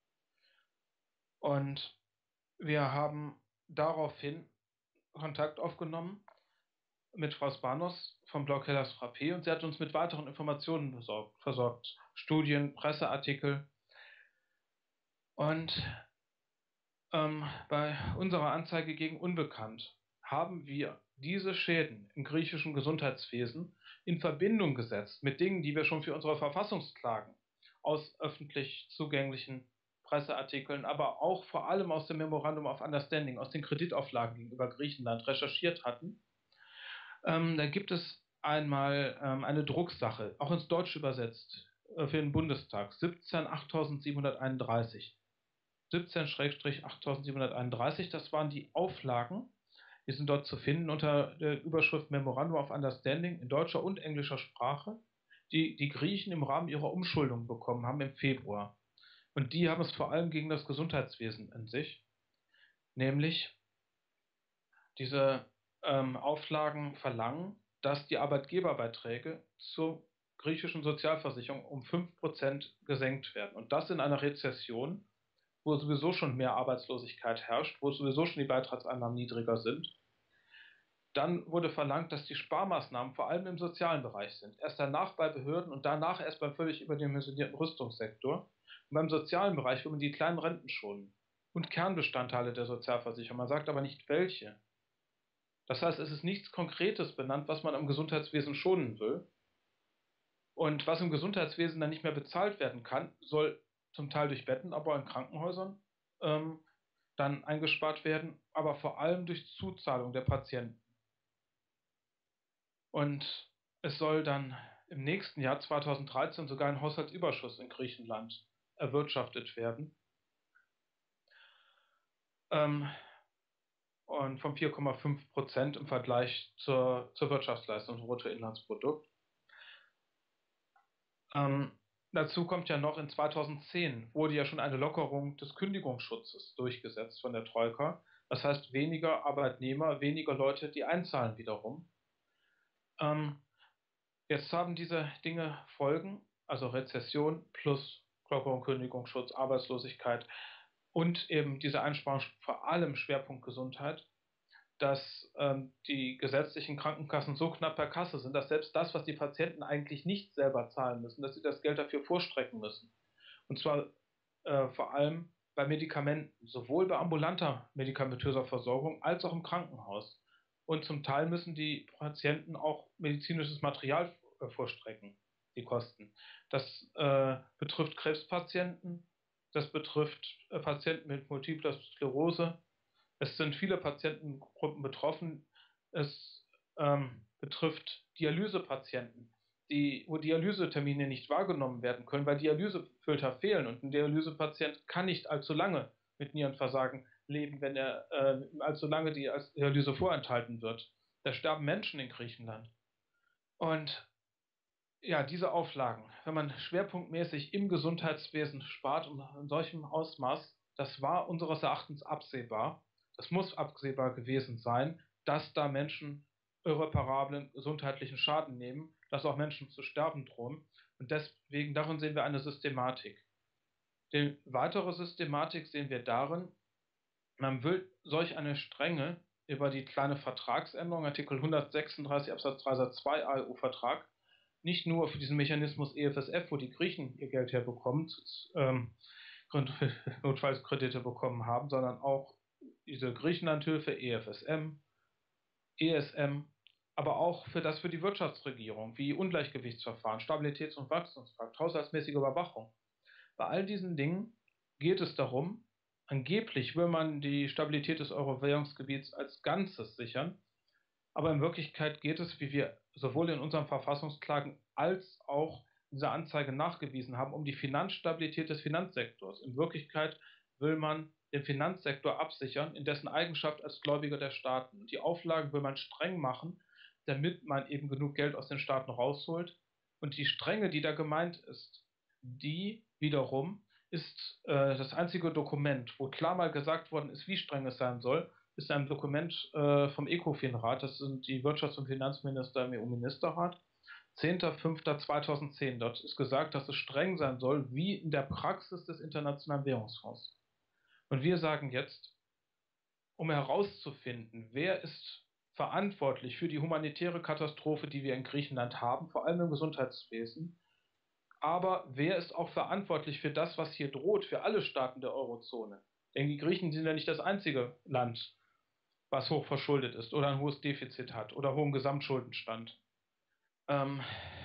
Und wir haben daraufhin Kontakt aufgenommen mit Frau Spanos vom Blog Hellas Frappé und sie hat uns mit weiteren Informationen besorgt, versorgt. Studien, Presseartikel. Und ähm, bei unserer Anzeige gegen Unbekannt haben wir diese Schäden im griechischen Gesundheitswesen in Verbindung gesetzt mit Dingen, die wir schon für unsere Verfassungsklagen aus öffentlich zugänglichen Presseartikeln, aber auch vor allem aus dem Memorandum of Understanding, aus den Kreditauflagen gegenüber Griechenland recherchiert hatten. Ähm, da gibt es einmal ähm, eine Drucksache, auch ins Deutsche übersetzt, äh, für den Bundestag, siebzehn achttausendsiebenhunderteinunddreißig. siebzehn achttausendsiebenhunderteinunddreißig, das waren die Auflagen, die sind dort zu finden unter der Überschrift Memorandum of Understanding in deutscher und englischer Sprache die die Griechen im Rahmen ihrer Umschuldung bekommen haben im Februar. Und die haben es vor allem gegen das Gesundheitswesen in sich, nämlich diese ähm, Auflagen verlangen, dass die Arbeitgeberbeiträge zur griechischen Sozialversicherung um fünf Prozent gesenkt werden. Und das in einer Rezession, wo sowieso schon mehr Arbeitslosigkeit herrscht, wo sowieso schon die Beitragseinnahmen niedriger sind. Dann wurde verlangt, dass die Sparmaßnahmen vor allem im sozialen Bereich sind. Erst danach bei Behörden und danach erst beim völlig überdimensionierten Rüstungssektor. Und beim sozialen Bereich will man die kleinen Renten schonen und Kernbestandteile der Sozialversicherung. Man sagt aber nicht welche. Das heißt, es ist nichts Konkretes benannt, was man am Gesundheitswesen schonen will. Und was im Gesundheitswesen dann nicht mehr bezahlt werden kann, soll zum Teil durch Bettenabbau in Krankenhäusern ähm, dann eingespart werden, aber vor allem durch Zuzahlung der Patienten. Und es soll dann im nächsten Jahr zweitausenddreizehn sogar ein Haushaltsüberschuss in Griechenland erwirtschaftet werden. Ähm, und von vier Komma fünf Prozent im Vergleich zur, zur Wirtschaftsleistung, zum Bruttoinlandsprodukt. Ähm, dazu kommt ja noch, in zweitausendzehn wurde ja schon eine Lockerung des Kündigungsschutzes durchgesetzt von der Troika. Das heißt, weniger Arbeitnehmer, weniger Leute, die einzahlen wiederum. Ähm, jetzt haben diese Dinge Folgen, also Rezession plus Lockerung, Kündigungsschutz, Arbeitslosigkeit und eben diese Einsparung, vor allem Schwerpunkt Gesundheit, dass ähm, die gesetzlichen Krankenkassen so knapp per Kasse sind, dass selbst das, was die Patienten eigentlich nicht selber zahlen müssen, dass sie das Geld dafür vorstrecken müssen. Und zwar äh, vor allem bei Medikamenten, sowohl bei ambulanter medikamentöser Versorgung als auch im Krankenhaus. Und zum Teil müssen die Patienten auch medizinisches Material äh, vorstrecken, die Kosten. Das äh, betrifft Krebspatienten, das betrifft äh, Patienten mit multipler Sklerose. Es sind viele Patientengruppen betroffen. Es ähm, betrifft Dialysepatienten, die, wo Dialysetermine nicht wahrgenommen werden können, weil Dialysefilter fehlen. Und ein Dialysepatient kann nicht allzu lange mit Nierenversagen leben, wenn er äh, allzu lange die Dialyse vorenthalten wird. Da sterben Menschen in Griechenland. Und ja, diese Auflagen, wenn man schwerpunktmäßig im Gesundheitswesen spart und in solchem Ausmaß, das war unseres Erachtens absehbar. Das muss absehbar gewesen sein, dass da Menschen irreparablen gesundheitlichen Schaden nehmen, dass auch Menschen zu sterben drohen. Und deswegen, darin sehen wir eine Systematik. Die weitere Systematik sehen wir darin, man will solch eine Strenge über die kleine Vertragsänderung, Artikel hundertsechsunddreißig Absatz drei Satz zwei A E U-Vertrag, nicht nur für diesen Mechanismus E F S F, wo die Griechen ihr Geld herbekommen, ähm, Notfallskredite bekommen haben, sondern auch diese Griechenlandhilfe, E F S M, E S M, aber auch für das für die Wirtschaftsregierung, wie Ungleichgewichtsverfahren, Stabilitäts- und Wachstumspakt, haushaltsmäßige Überwachung. Bei all diesen Dingen geht es darum, angeblich will man die Stabilität des Euro-Währungsgebiets als Ganzes sichern, aber in Wirklichkeit geht es, wie wir sowohl in unseren Verfassungsklagen als auch in dieser Anzeige nachgewiesen haben, um die Finanzstabilität des Finanzsektors. In Wirklichkeit will man den Finanzsektor absichern, in dessen Eigenschaft als Gläubiger der Staaten. Und die Auflagen will man streng machen, damit man eben genug Geld aus den Staaten rausholt. Und die Strenge, die da gemeint ist, die wiederum ist äh, das einzige Dokument, wo klar mal gesagt worden ist, wie streng es sein soll, ist ein Dokument äh, vom ECOFIN-Rat, das sind die Wirtschafts- und Finanzminister im E U-Ministerrat, zehnter fünfter zweitausendzehn. Dort ist gesagt, dass es streng sein soll, wie in der Praxis des Internationalen Währungsfonds. Und wir sagen jetzt, um herauszufinden, wer ist verantwortlich für die humanitäre Katastrophe, die wir in Griechenland haben, vor allem im Gesundheitswesen, aber wer ist auch verantwortlich für das, was hier droht, für alle Staaten der Eurozone? Denn die Griechen sind ja nicht das einzige Land, was hoch verschuldet ist oder ein hohes Defizit hat oder hohen Gesamtschuldenstand. Ähm,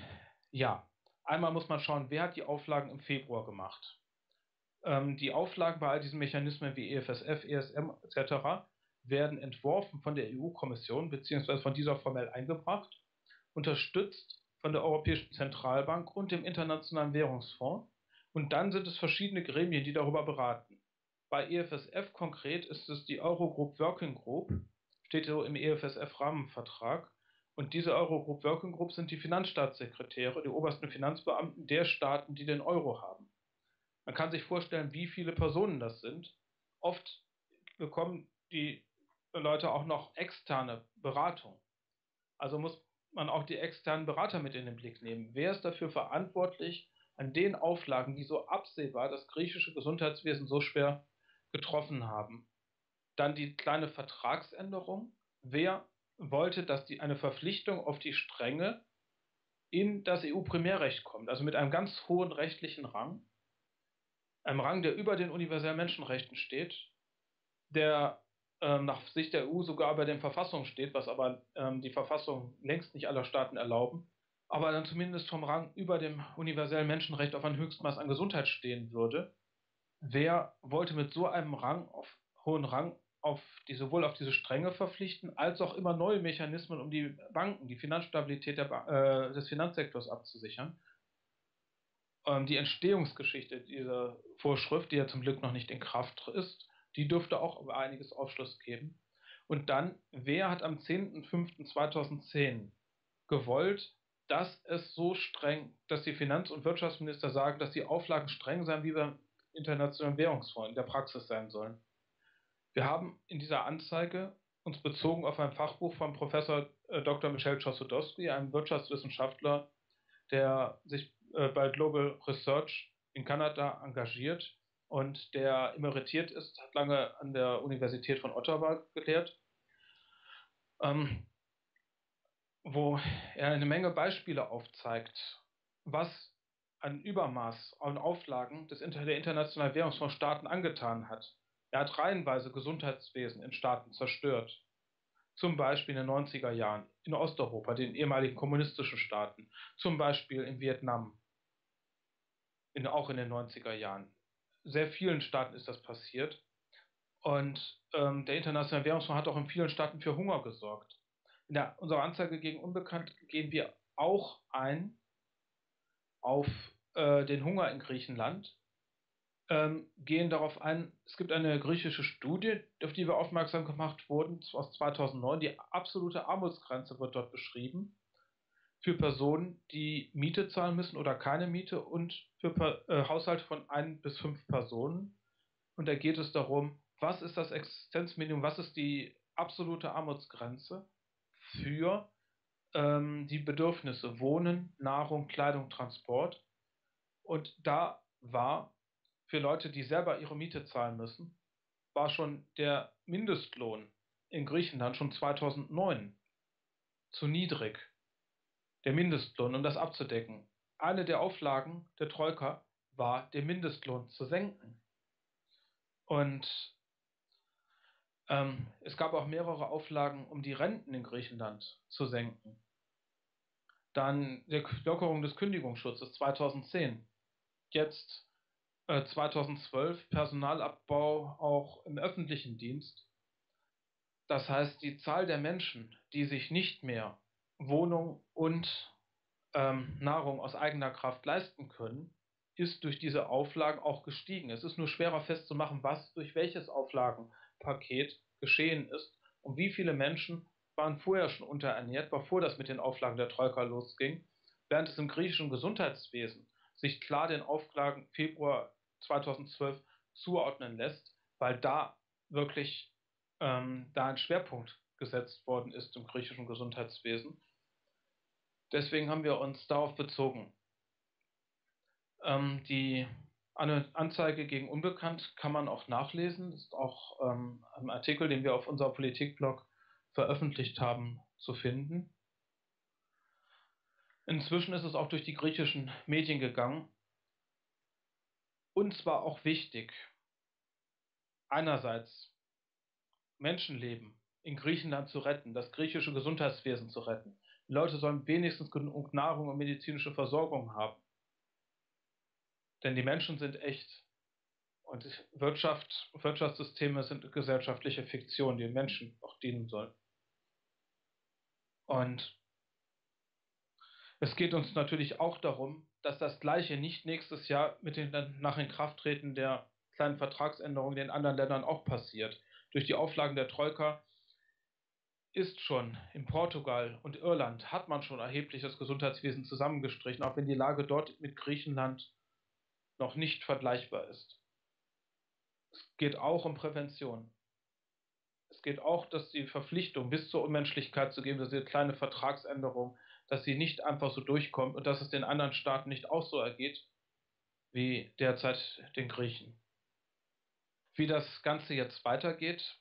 ja, einmal muss man schauen, wer hat die Auflagen im Februar gemacht. Ähm, die Auflagen bei all diesen Mechanismen wie E F S F, E S M et cetera werden entworfen von der E U-Kommission beziehungsweise von dieser formell eingebracht, unterstützt von der Europäischen Zentralbank und dem Internationalen Währungsfonds. Und dann sind es verschiedene Gremien, die darüber beraten. Bei E F S F konkret ist es die Eurogroup Working Group, steht so im E F S F-Rahmenvertrag. Und diese Eurogroup Working Group sind die Finanzstaatssekretäre, die obersten Finanzbeamten der Staaten, die den Euro haben. Man kann sich vorstellen, wie viele Personen das sind. Oft bekommen die Leute auch noch externe Beratung. Also muss man auch die externen Berater mit in den Blick nehmen. Wer ist dafür verantwortlich, an den Auflagen, die so absehbar das griechische Gesundheitswesen so schwer getroffen haben? Dann die kleine Vertragsänderung. Wer wollte, dass die eine Verpflichtung auf die Strenge in das E U-Primärrecht kommt, also mit einem ganz hohen rechtlichen Rang, einem Rang, der über den universellen Menschenrechten steht, der ähm, nach Sicht der E U sogar bei den Verfassungen steht, was aber ähm, die Verfassung längst nicht aller Staaten erlauben, aber dann zumindest vom Rang über dem universellen Menschenrecht auf ein Höchstmaß an Gesundheit stehen würde. Wer wollte mit so einem Rang, auf hohen Rang, auf die, sowohl auf diese Strenge verpflichten, als auch immer neue Mechanismen, um die Banken, die Finanzstabilität der, äh, des Finanzsektors abzusichern? Ähm, die Entstehungsgeschichte dieser Vorschrift, die ja zum Glück noch nicht in Kraft ist, die dürfte auch einiges Aufschluss geben. Und dann, wer hat am zehnten fünften zweitausendzehn gewollt, dass es so streng, dass die Finanz- und Wirtschaftsminister sagen, dass die Auflagen streng sein wie beim Internationalen Währungsfonds in der Praxis sein sollen? Wir haben in dieser Anzeige uns bezogen auf ein Fachbuch von Professor äh, Doktor Michel Chossudovsky, einem Wirtschaftswissenschaftler, der sich äh, bei Global Research in Kanada engagiert und der emeritiert ist, hat lange an der Universität von Ottawa gelehrt, ähm, wo er eine Menge Beispiele aufzeigt, was an Übermaß an Auflagen des Inter der Internationalen Währungsfonds Staaten angetan hat. Er hat reihenweise Gesundheitswesen in Staaten zerstört. Zum Beispiel in den neunziger Jahren in Osteuropa, den ehemaligen kommunistischen Staaten, zum Beispiel in Vietnam, in, auch in den neunziger Jahren. Sehr vielen Staaten ist das passiert. Und ähm, der Internationale Währungsfonds hat auch in vielen Staaten für Hunger gesorgt. In der, unserer Anzeige gegen Unbekannt gehen wir auch ein auf äh, den Hunger in Griechenland, ähm, gehen darauf ein, es gibt eine griechische Studie, auf die wir aufmerksam gemacht wurden, aus zweitausendneun. Die absolute Armutsgrenze wird dort beschrieben für Personen, die Miete zahlen müssen oder keine Miete, und für per, äh, Haushalte von ein bis fünf Personen. Und da geht es darum, was ist das Existenzminimum, was ist die absolute Armutsgrenze für ähm, die Bedürfnisse Wohnen, Nahrung, Kleidung, Transport. Und da war für Leute, die selber ihre Miete zahlen müssen, war schon der Mindestlohn in Griechenland schon zweitausendneun zu niedrig. Der Mindestlohn, um das abzudecken. Eine der Auflagen der Troika war, den Mindestlohn zu senken. Und ähm, es gab auch mehrere Auflagen, um die Renten in Griechenland zu senken. Dann die Lockerung des Kündigungsschutzes zweitausendzehn. Jetzt äh, zweitausendzwölf Personalabbau auch im öffentlichen Dienst. Das heißt, die Zahl der Menschen, die sich nicht mehr Wohnung und ähm, Nahrung aus eigener Kraft leisten können, ist durch diese Auflagen auch gestiegen. Es ist nur schwerer festzumachen, was durch welches Auflagenpaket geschehen ist und wie viele Menschen waren vorher schon unterernährt, bevor das mit den Auflagen der Troika losging, während es im griechischen Gesundheitswesen sich klar den Auflagen Februar zweitausendzwölf zuordnen lässt, weil da wirklich ähm, da ein Schwerpunkt gesetzt worden ist im griechischen Gesundheitswesen. Deswegen haben wir uns darauf bezogen. Ähm, die Anzeige gegen Unbekannt kann man auch nachlesen. Das ist auch ähm, ein Artikel, den wir auf unserem Politikblog veröffentlicht haben, zu finden. Inzwischen ist es auch durch die griechischen Medien gegangen. Und zwar auch wichtig, einerseits Menschenleben in Griechenland zu retten, das griechische Gesundheitswesen zu retten. Die Leute sollen wenigstens genug Nahrung und medizinische Versorgung haben. Denn die Menschen sind echt. Und Wirtschaft, Wirtschaftssysteme sind gesellschaftliche Fiktionen, die den Menschen auch dienen sollen. Und es geht uns natürlich auch darum, dass das Gleiche nicht nächstes Jahr mit dem nach Inkrafttreten der kleinen Vertragsänderungen in den anderen Ländern auch passiert. Durch die Auflagen der Troika ist schon in Portugal und Irland, hat man schon erheblich das Gesundheitswesen zusammengestrichen, auch wenn die Lage dort mit Griechenland noch nicht vergleichbar ist. Es geht auch um Prävention. Es geht auch, dass die Verpflichtung bis zur Unmenschlichkeit zu geben, dass diese kleine Vertragsänderung, dass sie nicht einfach so durchkommt und dass es den anderen Staaten nicht auch so ergeht wie derzeit den Griechen. Wie das Ganze jetzt weitergeht,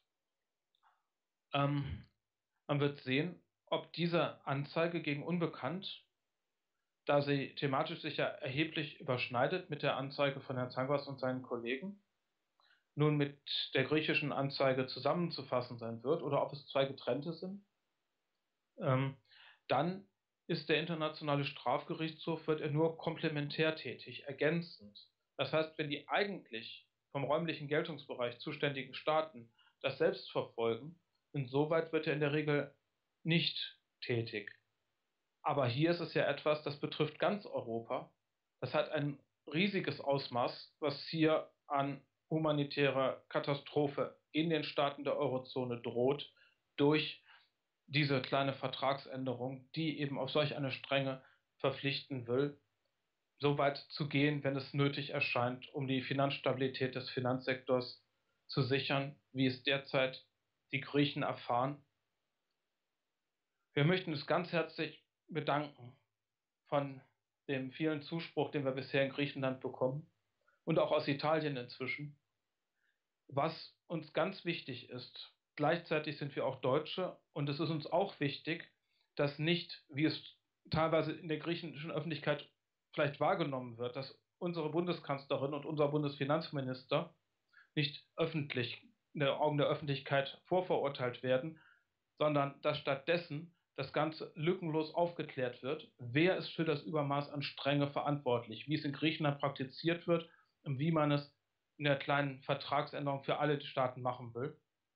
ähm, man wird sehen, ob diese Anzeige gegen Unbekannt, da sie thematisch sich ja erheblich überschneidet mit der Anzeige von Herrn Tsangwas und seinen Kollegen, nun mit der griechischen Anzeige zusammenzufassen sein wird oder ob es zwei getrennte sind. Ähm, dann ist der Internationale Strafgerichtshof, wird er nur komplementär tätig, ergänzend. Das heißt, wenn die eigentlich vom räumlichen Geltungsbereich zuständigen Staaten das selbst verfolgen, insoweit wird er in der Regel nicht tätig. Aber hier ist es ja etwas, das betrifft ganz Europa. Das hat ein riesiges Ausmaß, was hier an humanitärer Katastrophe in den Staaten der Eurozone droht, durch diese kleine Vertragsänderung, die eben auf solch eine Strenge verpflichten will, so weit zu gehen, wenn es nötig erscheint, um die Finanzstabilität des Finanzsektors zu sichern, wie es derzeit die Griechen erfahren. Wir möchten uns ganz herzlich bedanken von dem vielen Zuspruch, den wir bisher in Griechenland bekommen und auch aus Italien inzwischen. Was uns ganz wichtig ist, gleichzeitig sind wir auch Deutsche und es ist uns auch wichtig, dass nicht, wie es teilweise in der griechischen Öffentlichkeit vielleicht wahrgenommen wird, dass unsere Bundeskanzlerin und unser Bundesfinanzminister nicht öffentlich in den Augen der Öffentlichkeit vorverurteilt werden, sondern dass stattdessen das Ganze lückenlos aufgeklärt wird. Wer ist für das Übermaß an Strenge verantwortlich? Wie es in Griechenland praktiziert wird und wie man es in der kleinen Vertragsänderung für alle Staaten machen will.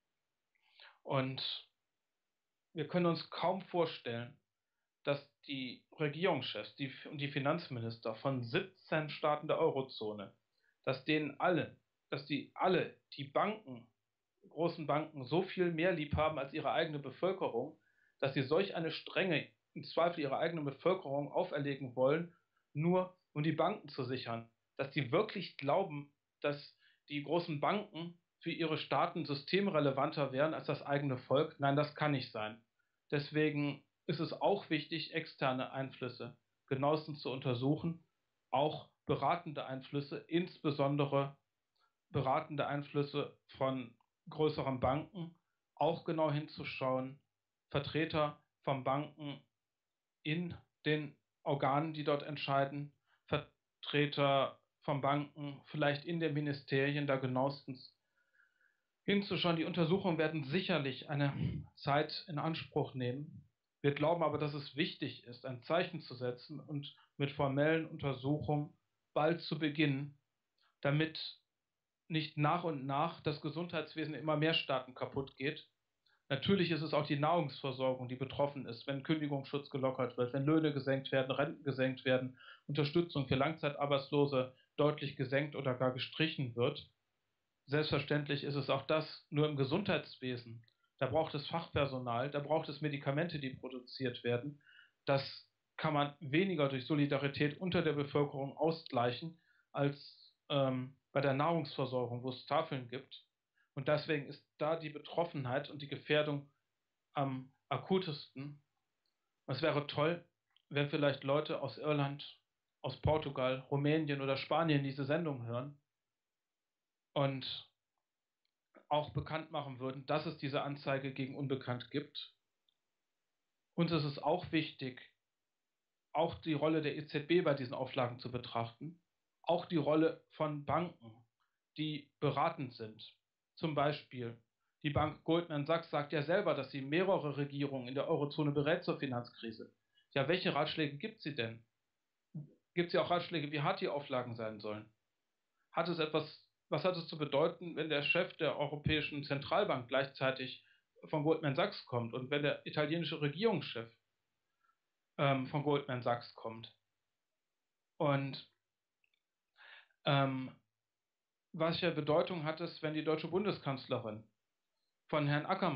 Und wir können uns kaum vorstellen, dass die Regierungschefs die, und die Finanzminister von siebzehn Staaten der Eurozone, dass denen allen, dass die alle die Banken, großen Banken so viel mehr lieb haben als ihre eigene Bevölkerung, dass sie solch eine Strenge im Zweifel ihrer eigenen Bevölkerung auferlegen wollen, nur um die Banken zu sichern. Dass die wirklich glauben, dass die großen Banken für ihre Staaten systemrelevanter wären als das eigene Volk. Nein, das kann nicht sein. Deswegen ist es auch wichtig, externe Einflüsse genauestens zu untersuchen, auch beratende Einflüsse, insbesondere beratende Einflüsse von größeren Banken, auch genau hinzuschauen, Vertreter von Banken in den Organen, die dort entscheiden, Vertreter von Banken vielleicht in den Ministerien, da genauestens hinzuschauen. Die Untersuchungen werden sicherlich eine Zeit in Anspruch nehmen. Wir glauben aber, dass es wichtig ist, ein Zeichen zu setzen und mit formellen Untersuchungen bald zu beginnen, damit nicht nach und nach das Gesundheitswesen in immer mehr Staaten kaputt geht. Natürlich ist es auch die Nahrungsversorgung, die betroffen ist, wenn Kündigungsschutz gelockert wird, wenn Löhne gesenkt werden, Renten gesenkt werden, Unterstützung für Langzeitarbeitslose deutlich gesenkt oder gar gestrichen wird. Selbstverständlich ist es auch das, nur im Gesundheitswesen. Da braucht es Fachpersonal, da braucht es Medikamente, die produziert werden. Das kann man weniger durch Solidarität unter der Bevölkerung ausgleichen, als ähm, bei der Nahrungsversorgung, wo es Tafeln gibt. Und deswegen ist da die Betroffenheit und die Gefährdung am akutesten. Es wäre toll, wenn vielleicht Leute aus Irland, aus Portugal, Rumänien oder Spanien diese Sendung hören und auch bekannt machen würden, dass es diese Anzeige gegen Unbekannt gibt. Uns ist es auch wichtig, auch die Rolle der E Z B bei diesen Auflagen zu betrachten, auch die Rolle von Banken, die beratend sind. Zum Beispiel die Bank Goldman Sachs sagt ja selber, dass sie mehrere Regierungen in der Eurozone berät zur Finanzkrise. Ja, welche Ratschläge gibt sie denn? Gibt sie auch Ratschläge, wie hart die Auflagen sein sollen? Hat es etwas, was hat es zu bedeuten, wenn der Chef der Europäischen Zentralbank gleichzeitig von Goldman Sachs kommt und wenn der italienische Regierungschef ähm, von Goldman Sachs kommt? Und ähm, welche Bedeutung hat es, wenn die deutsche Bundeskanzlerin von Herrn Ackermann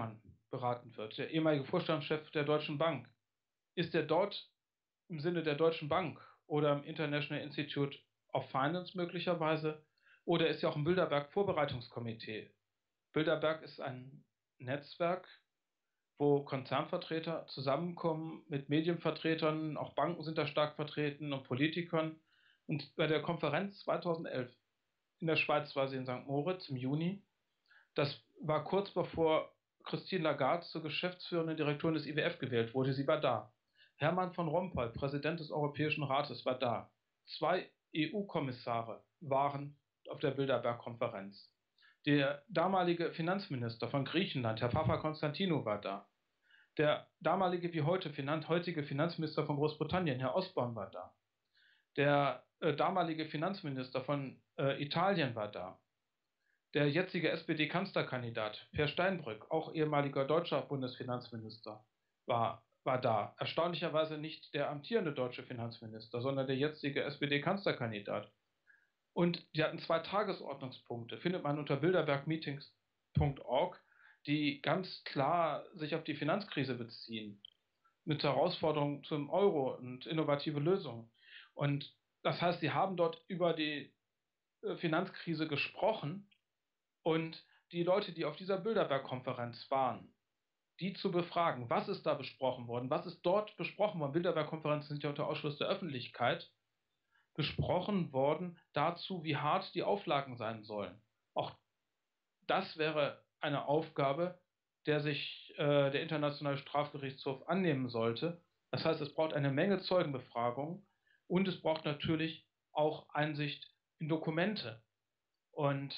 beraten wird. Der ehemalige Vorstandschef der Deutschen Bank. Ist er dort im Sinne der Deutschen Bank oder im International Institute of Finance möglicherweise? Oder ist er auch im Bilderberg Vorbereitungskomitee? Bilderberg ist ein Netzwerk, wo Konzernvertreter zusammenkommen mit Medienvertretern, auch Banken sind da stark vertreten und Politikern. Und bei der Konferenz zweitausendelf in der Schweiz war sie in Sankt Moritz im Juni. Das war kurz bevor Christine Lagarde zur geschäftsführenden Direktorin des I W F gewählt wurde. Sie war da. Hermann van Rompuy, Präsident des Europäischen Rates, war da. Zwei E U-Kommissare waren auf der Bilderberg-Konferenz. Der damalige Finanzminister von Griechenland, Herr Papakonstantinou, war da. Der damalige wie heute Finan heutige Finanzminister von Großbritannien, Herr Osborne, war da. Der äh, damalige Finanzminister von äh, Italien war da. Der jetzige S P D-Kanzlerkandidat, Per Steinbrück, auch ehemaliger deutscher Bundesfinanzminister, war, war da. Erstaunlicherweise nicht der amtierende deutsche Finanzminister, sondern der jetzige S P D-Kanzlerkandidat. Und die hatten zwei Tagesordnungspunkte, findet man unter bilderberg meetings punkt org, die ganz klar sich auf die Finanzkrise beziehen, mit Herausforderungen zum Euro und innovative Lösungen. Und das heißt, sie haben dort über die äh, Finanzkrise gesprochen und die Leute, die auf dieser Bilderberg-Konferenz waren, die zu befragen, was ist da besprochen worden, was ist dort besprochen worden, Bilderberg-Konferenzen sind ja unter Ausschluss der Öffentlichkeit, besprochen worden dazu, wie hart die Auflagen sein sollen. Auch das wäre eine Aufgabe, der sich äh, der Internationale Strafgerichtshof annehmen sollte. Das heißt, es braucht eine Menge Zeugenbefragung und es braucht natürlich auch Einsicht in Dokumente. Und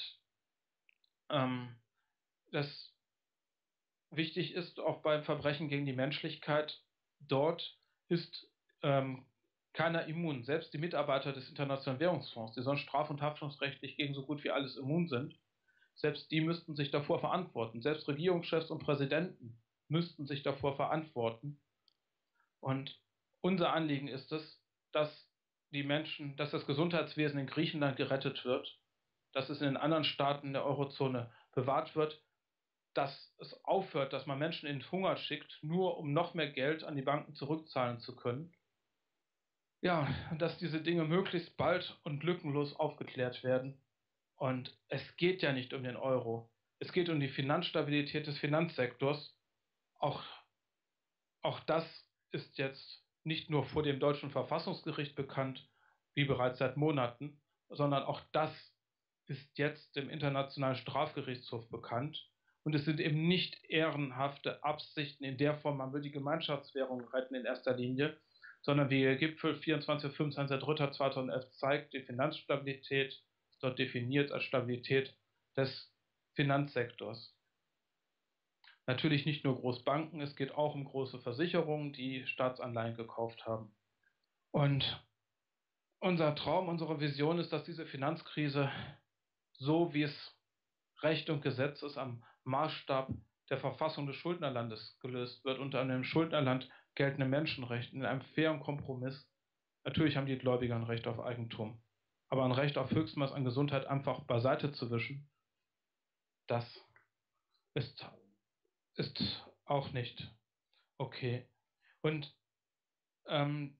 ähm, das wichtig ist auch beim Verbrechen gegen die Menschlichkeit, dort ist ähm, keiner immun. Selbst die Mitarbeiter des Internationalen Währungsfonds, die sonst straf- und haftungsrechtlich gegen so gut wie alles immun sind, selbst die müssten sich davor verantworten. Selbst Regierungschefs und Präsidenten müssten sich davor verantworten. Und unser Anliegen ist es, dass die Menschen, dass das Gesundheitswesen in Griechenland gerettet wird, dass es in den anderen Staaten der Eurozone bewahrt wird, dass es aufhört, dass man Menschen in den Hunger schickt, nur um noch mehr Geld an die Banken zurückzahlen zu können. Ja, dass diese Dinge möglichst bald und lückenlos aufgeklärt werden. Und es geht ja nicht um den Euro. Es geht um die Finanzstabilität des Finanzsektors. Auch, auch das ist jetzt nicht nur vor dem deutschen Verfassungsgericht bekannt, wie bereits seit Monaten, sondern auch das ist jetzt dem Internationalen Strafgerichtshof bekannt. Und es sind eben nicht ehrenhafte Absichten in der Form, man will die Gemeinschaftswährung retten in erster Linie, sondern wie Gipfel vierundzwanzig fünfundzwanzig dritter zweitausendelf zeigt, die Finanzstabilität ist dort definiert als Stabilität des Finanzsektors. Natürlich nicht nur Großbanken, es geht auch um große Versicherungen, die Staatsanleihen gekauft haben. Und unser Traum, unsere Vision ist, dass diese Finanzkrise, so wie es Recht und Gesetz ist, am Maßstab der Verfassung des Schuldnerlandes gelöst wird, unter einem Schuldnerland geltende Menschenrechte, in einem fairen Kompromiss. Natürlich haben die Gläubiger ein Recht auf Eigentum, aber ein Recht auf Höchstmaß an Gesundheit einfach beiseite zu wischen, das ist, ist auch nicht okay. Und ähm,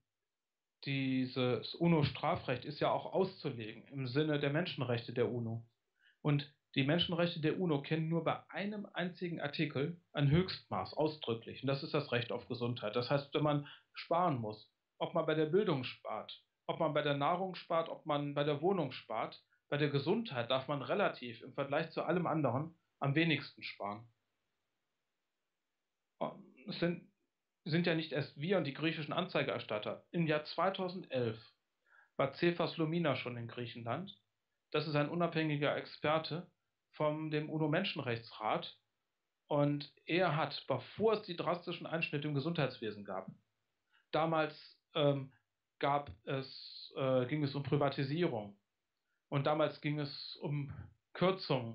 dieses UNO-Strafrecht ist ja auch auszulegen im Sinne der Menschenrechte der UNO. Und die Menschenrechte der UNO kennen nur bei einem einzigen Artikel ein Höchstmaß ausdrücklich. Und das ist das Recht auf Gesundheit. Das heißt, wenn man sparen muss, ob man bei der Bildung spart, ob man bei der Nahrung spart, ob man bei der Wohnung spart, bei der Gesundheit darf man relativ im Vergleich zu allem anderen am wenigsten sparen. Es sind, sind ja nicht erst wir und die griechischen Anzeigerstatter. Im Jahr zweitausendelf war Cephas Lumina schon in Griechenland. Das ist ein unabhängiger Experte von dem UNO-Menschenrechtsrat. Und er hat, bevor es die drastischen Einschnitte im Gesundheitswesen gab, damals ähm, gab es, äh, ging es um Privatisierung und damals ging es um Kürzungen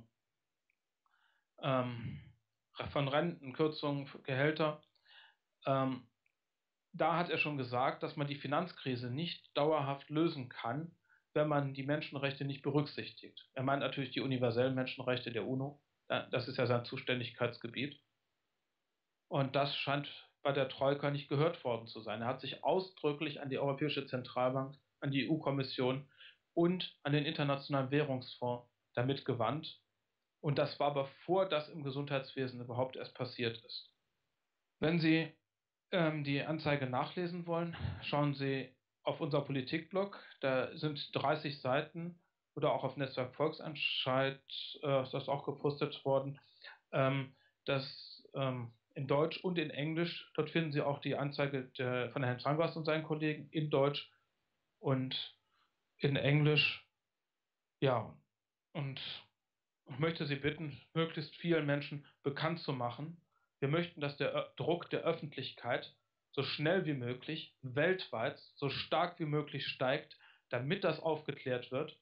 ähm, von Renten, Kürzungen für Gehälter. Ähm, da hat er schon gesagt, dass man die Finanzkrise nicht dauerhaft lösen kann, wenn man die Menschenrechte nicht berücksichtigt. Er meint natürlich die universellen Menschenrechte der UNO, das ist ja sein Zuständigkeitsgebiet. Und das scheint bei der Troika nicht gehört worden zu sein. Er hat sich ausdrücklich an die Europäische Zentralbank, an die E U-Kommission und an den Internationalen Währungsfonds damit gewandt. Und das war bevor das im Gesundheitswesen überhaupt erst passiert ist. Wenn Sie ähm, die Anzeige nachlesen wollen, schauen Sie auf unser Politikblog. Da sind dreißig Seiten oder auch auf Netzwerk Volksentscheid äh, ist das auch gepostet worden. Ähm, das ähm, in Deutsch und in Englisch. Dort finden Sie auch die Anzeige der, von Herrn Trangwas und seinen Kollegen in Deutsch und in Englisch. Ja, und ich möchte Sie bitten, möglichst vielen Menschen bekannt zu machen. Wir möchten, dass der Ö- Druck der Öffentlichkeit so schnell wie möglich, weltweit, so stark wie möglich steigt, damit das aufgeklärt wird.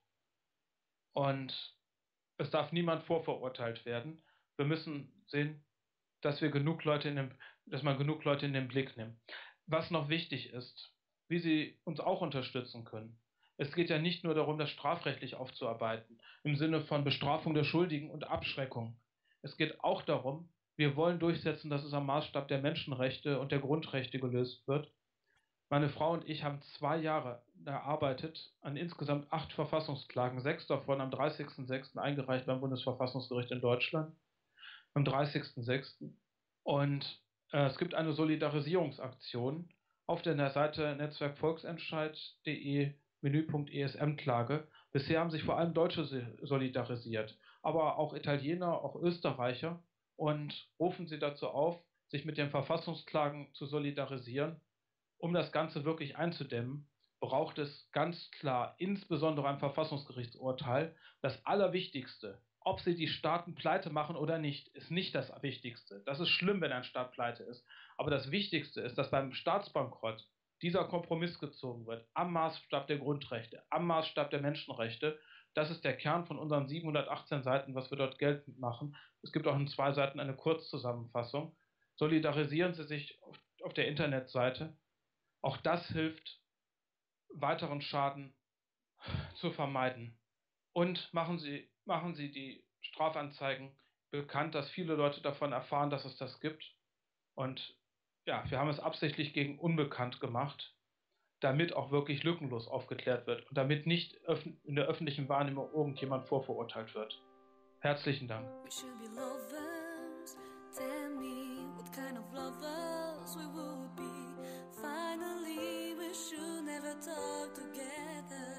Und es darf niemand vorverurteilt werden. Wir müssen sehen, dass wir genug Leute in den, dass man genug Leute in den Blick nimmt. Was noch wichtig ist, wie Sie uns auch unterstützen können. Es geht ja nicht nur darum, das strafrechtlich aufzuarbeiten, im Sinne von Bestrafung der Schuldigen und Abschreckung. Es geht auch darum, wir wollen durchsetzen, dass es am Maßstab der Menschenrechte und der Grundrechte gelöst wird. Meine Frau und ich haben zwei Jahre gearbeitet an insgesamt acht Verfassungsklagen, sechs davon am dreißigsten sechsten eingereicht beim Bundesverfassungsgericht in Deutschland, am dreißigsten sechsten Und äh, es gibt eine Solidarisierungsaktion auf der Seite netzwerkvolksentscheid punkt de, Menüpunkt E S M-Klage. Bisher haben sich vor allem Deutsche solidarisiert, aber auch Italiener, auch Österreicher und rufen sie dazu auf, sich mit den Verfassungsklagen zu solidarisieren. Um das Ganze wirklich einzudämmen, braucht es ganz klar, insbesondere ein Verfassungsgerichtsurteil. Das Allerwichtigste, ob sie die Staaten pleite machen oder nicht, ist nicht das Wichtigste. Das ist schlimm, wenn ein Staat pleite ist. Aber das Wichtigste ist, dass beim Staatsbankrott dieser Kompromiss gezogen wird, am Maßstab der Grundrechte, am Maßstab der Menschenrechte. Das ist der Kern von unseren siebenhundertachtzehn Seiten, was wir dort geltend machen. Es gibt auch in zwei Seiten eine Kurzzusammenfassung. Solidarisieren Sie sich auf, auf der Internetseite. Auch das hilft, weiteren Schaden zu vermeiden. Und machen Sie, machen Sie die Strafanzeigen bekannt, dass viele Leute davon erfahren, dass es das gibt. Und ja, wir haben es absichtlich gegen unbekannt gemacht, damit auch wirklich lückenlos aufgeklärt wird und damit nicht in der öffentlichen Wahrnehmung irgendjemand vorverurteilt wird. Herzlichen Dank. We should be lovers. Tell me what kind of lovers we would be. Finally, we should never talk together.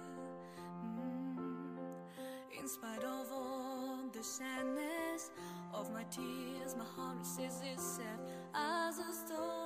Mm. In spite of all the sadness of my tears, my heart resists itself as a storm.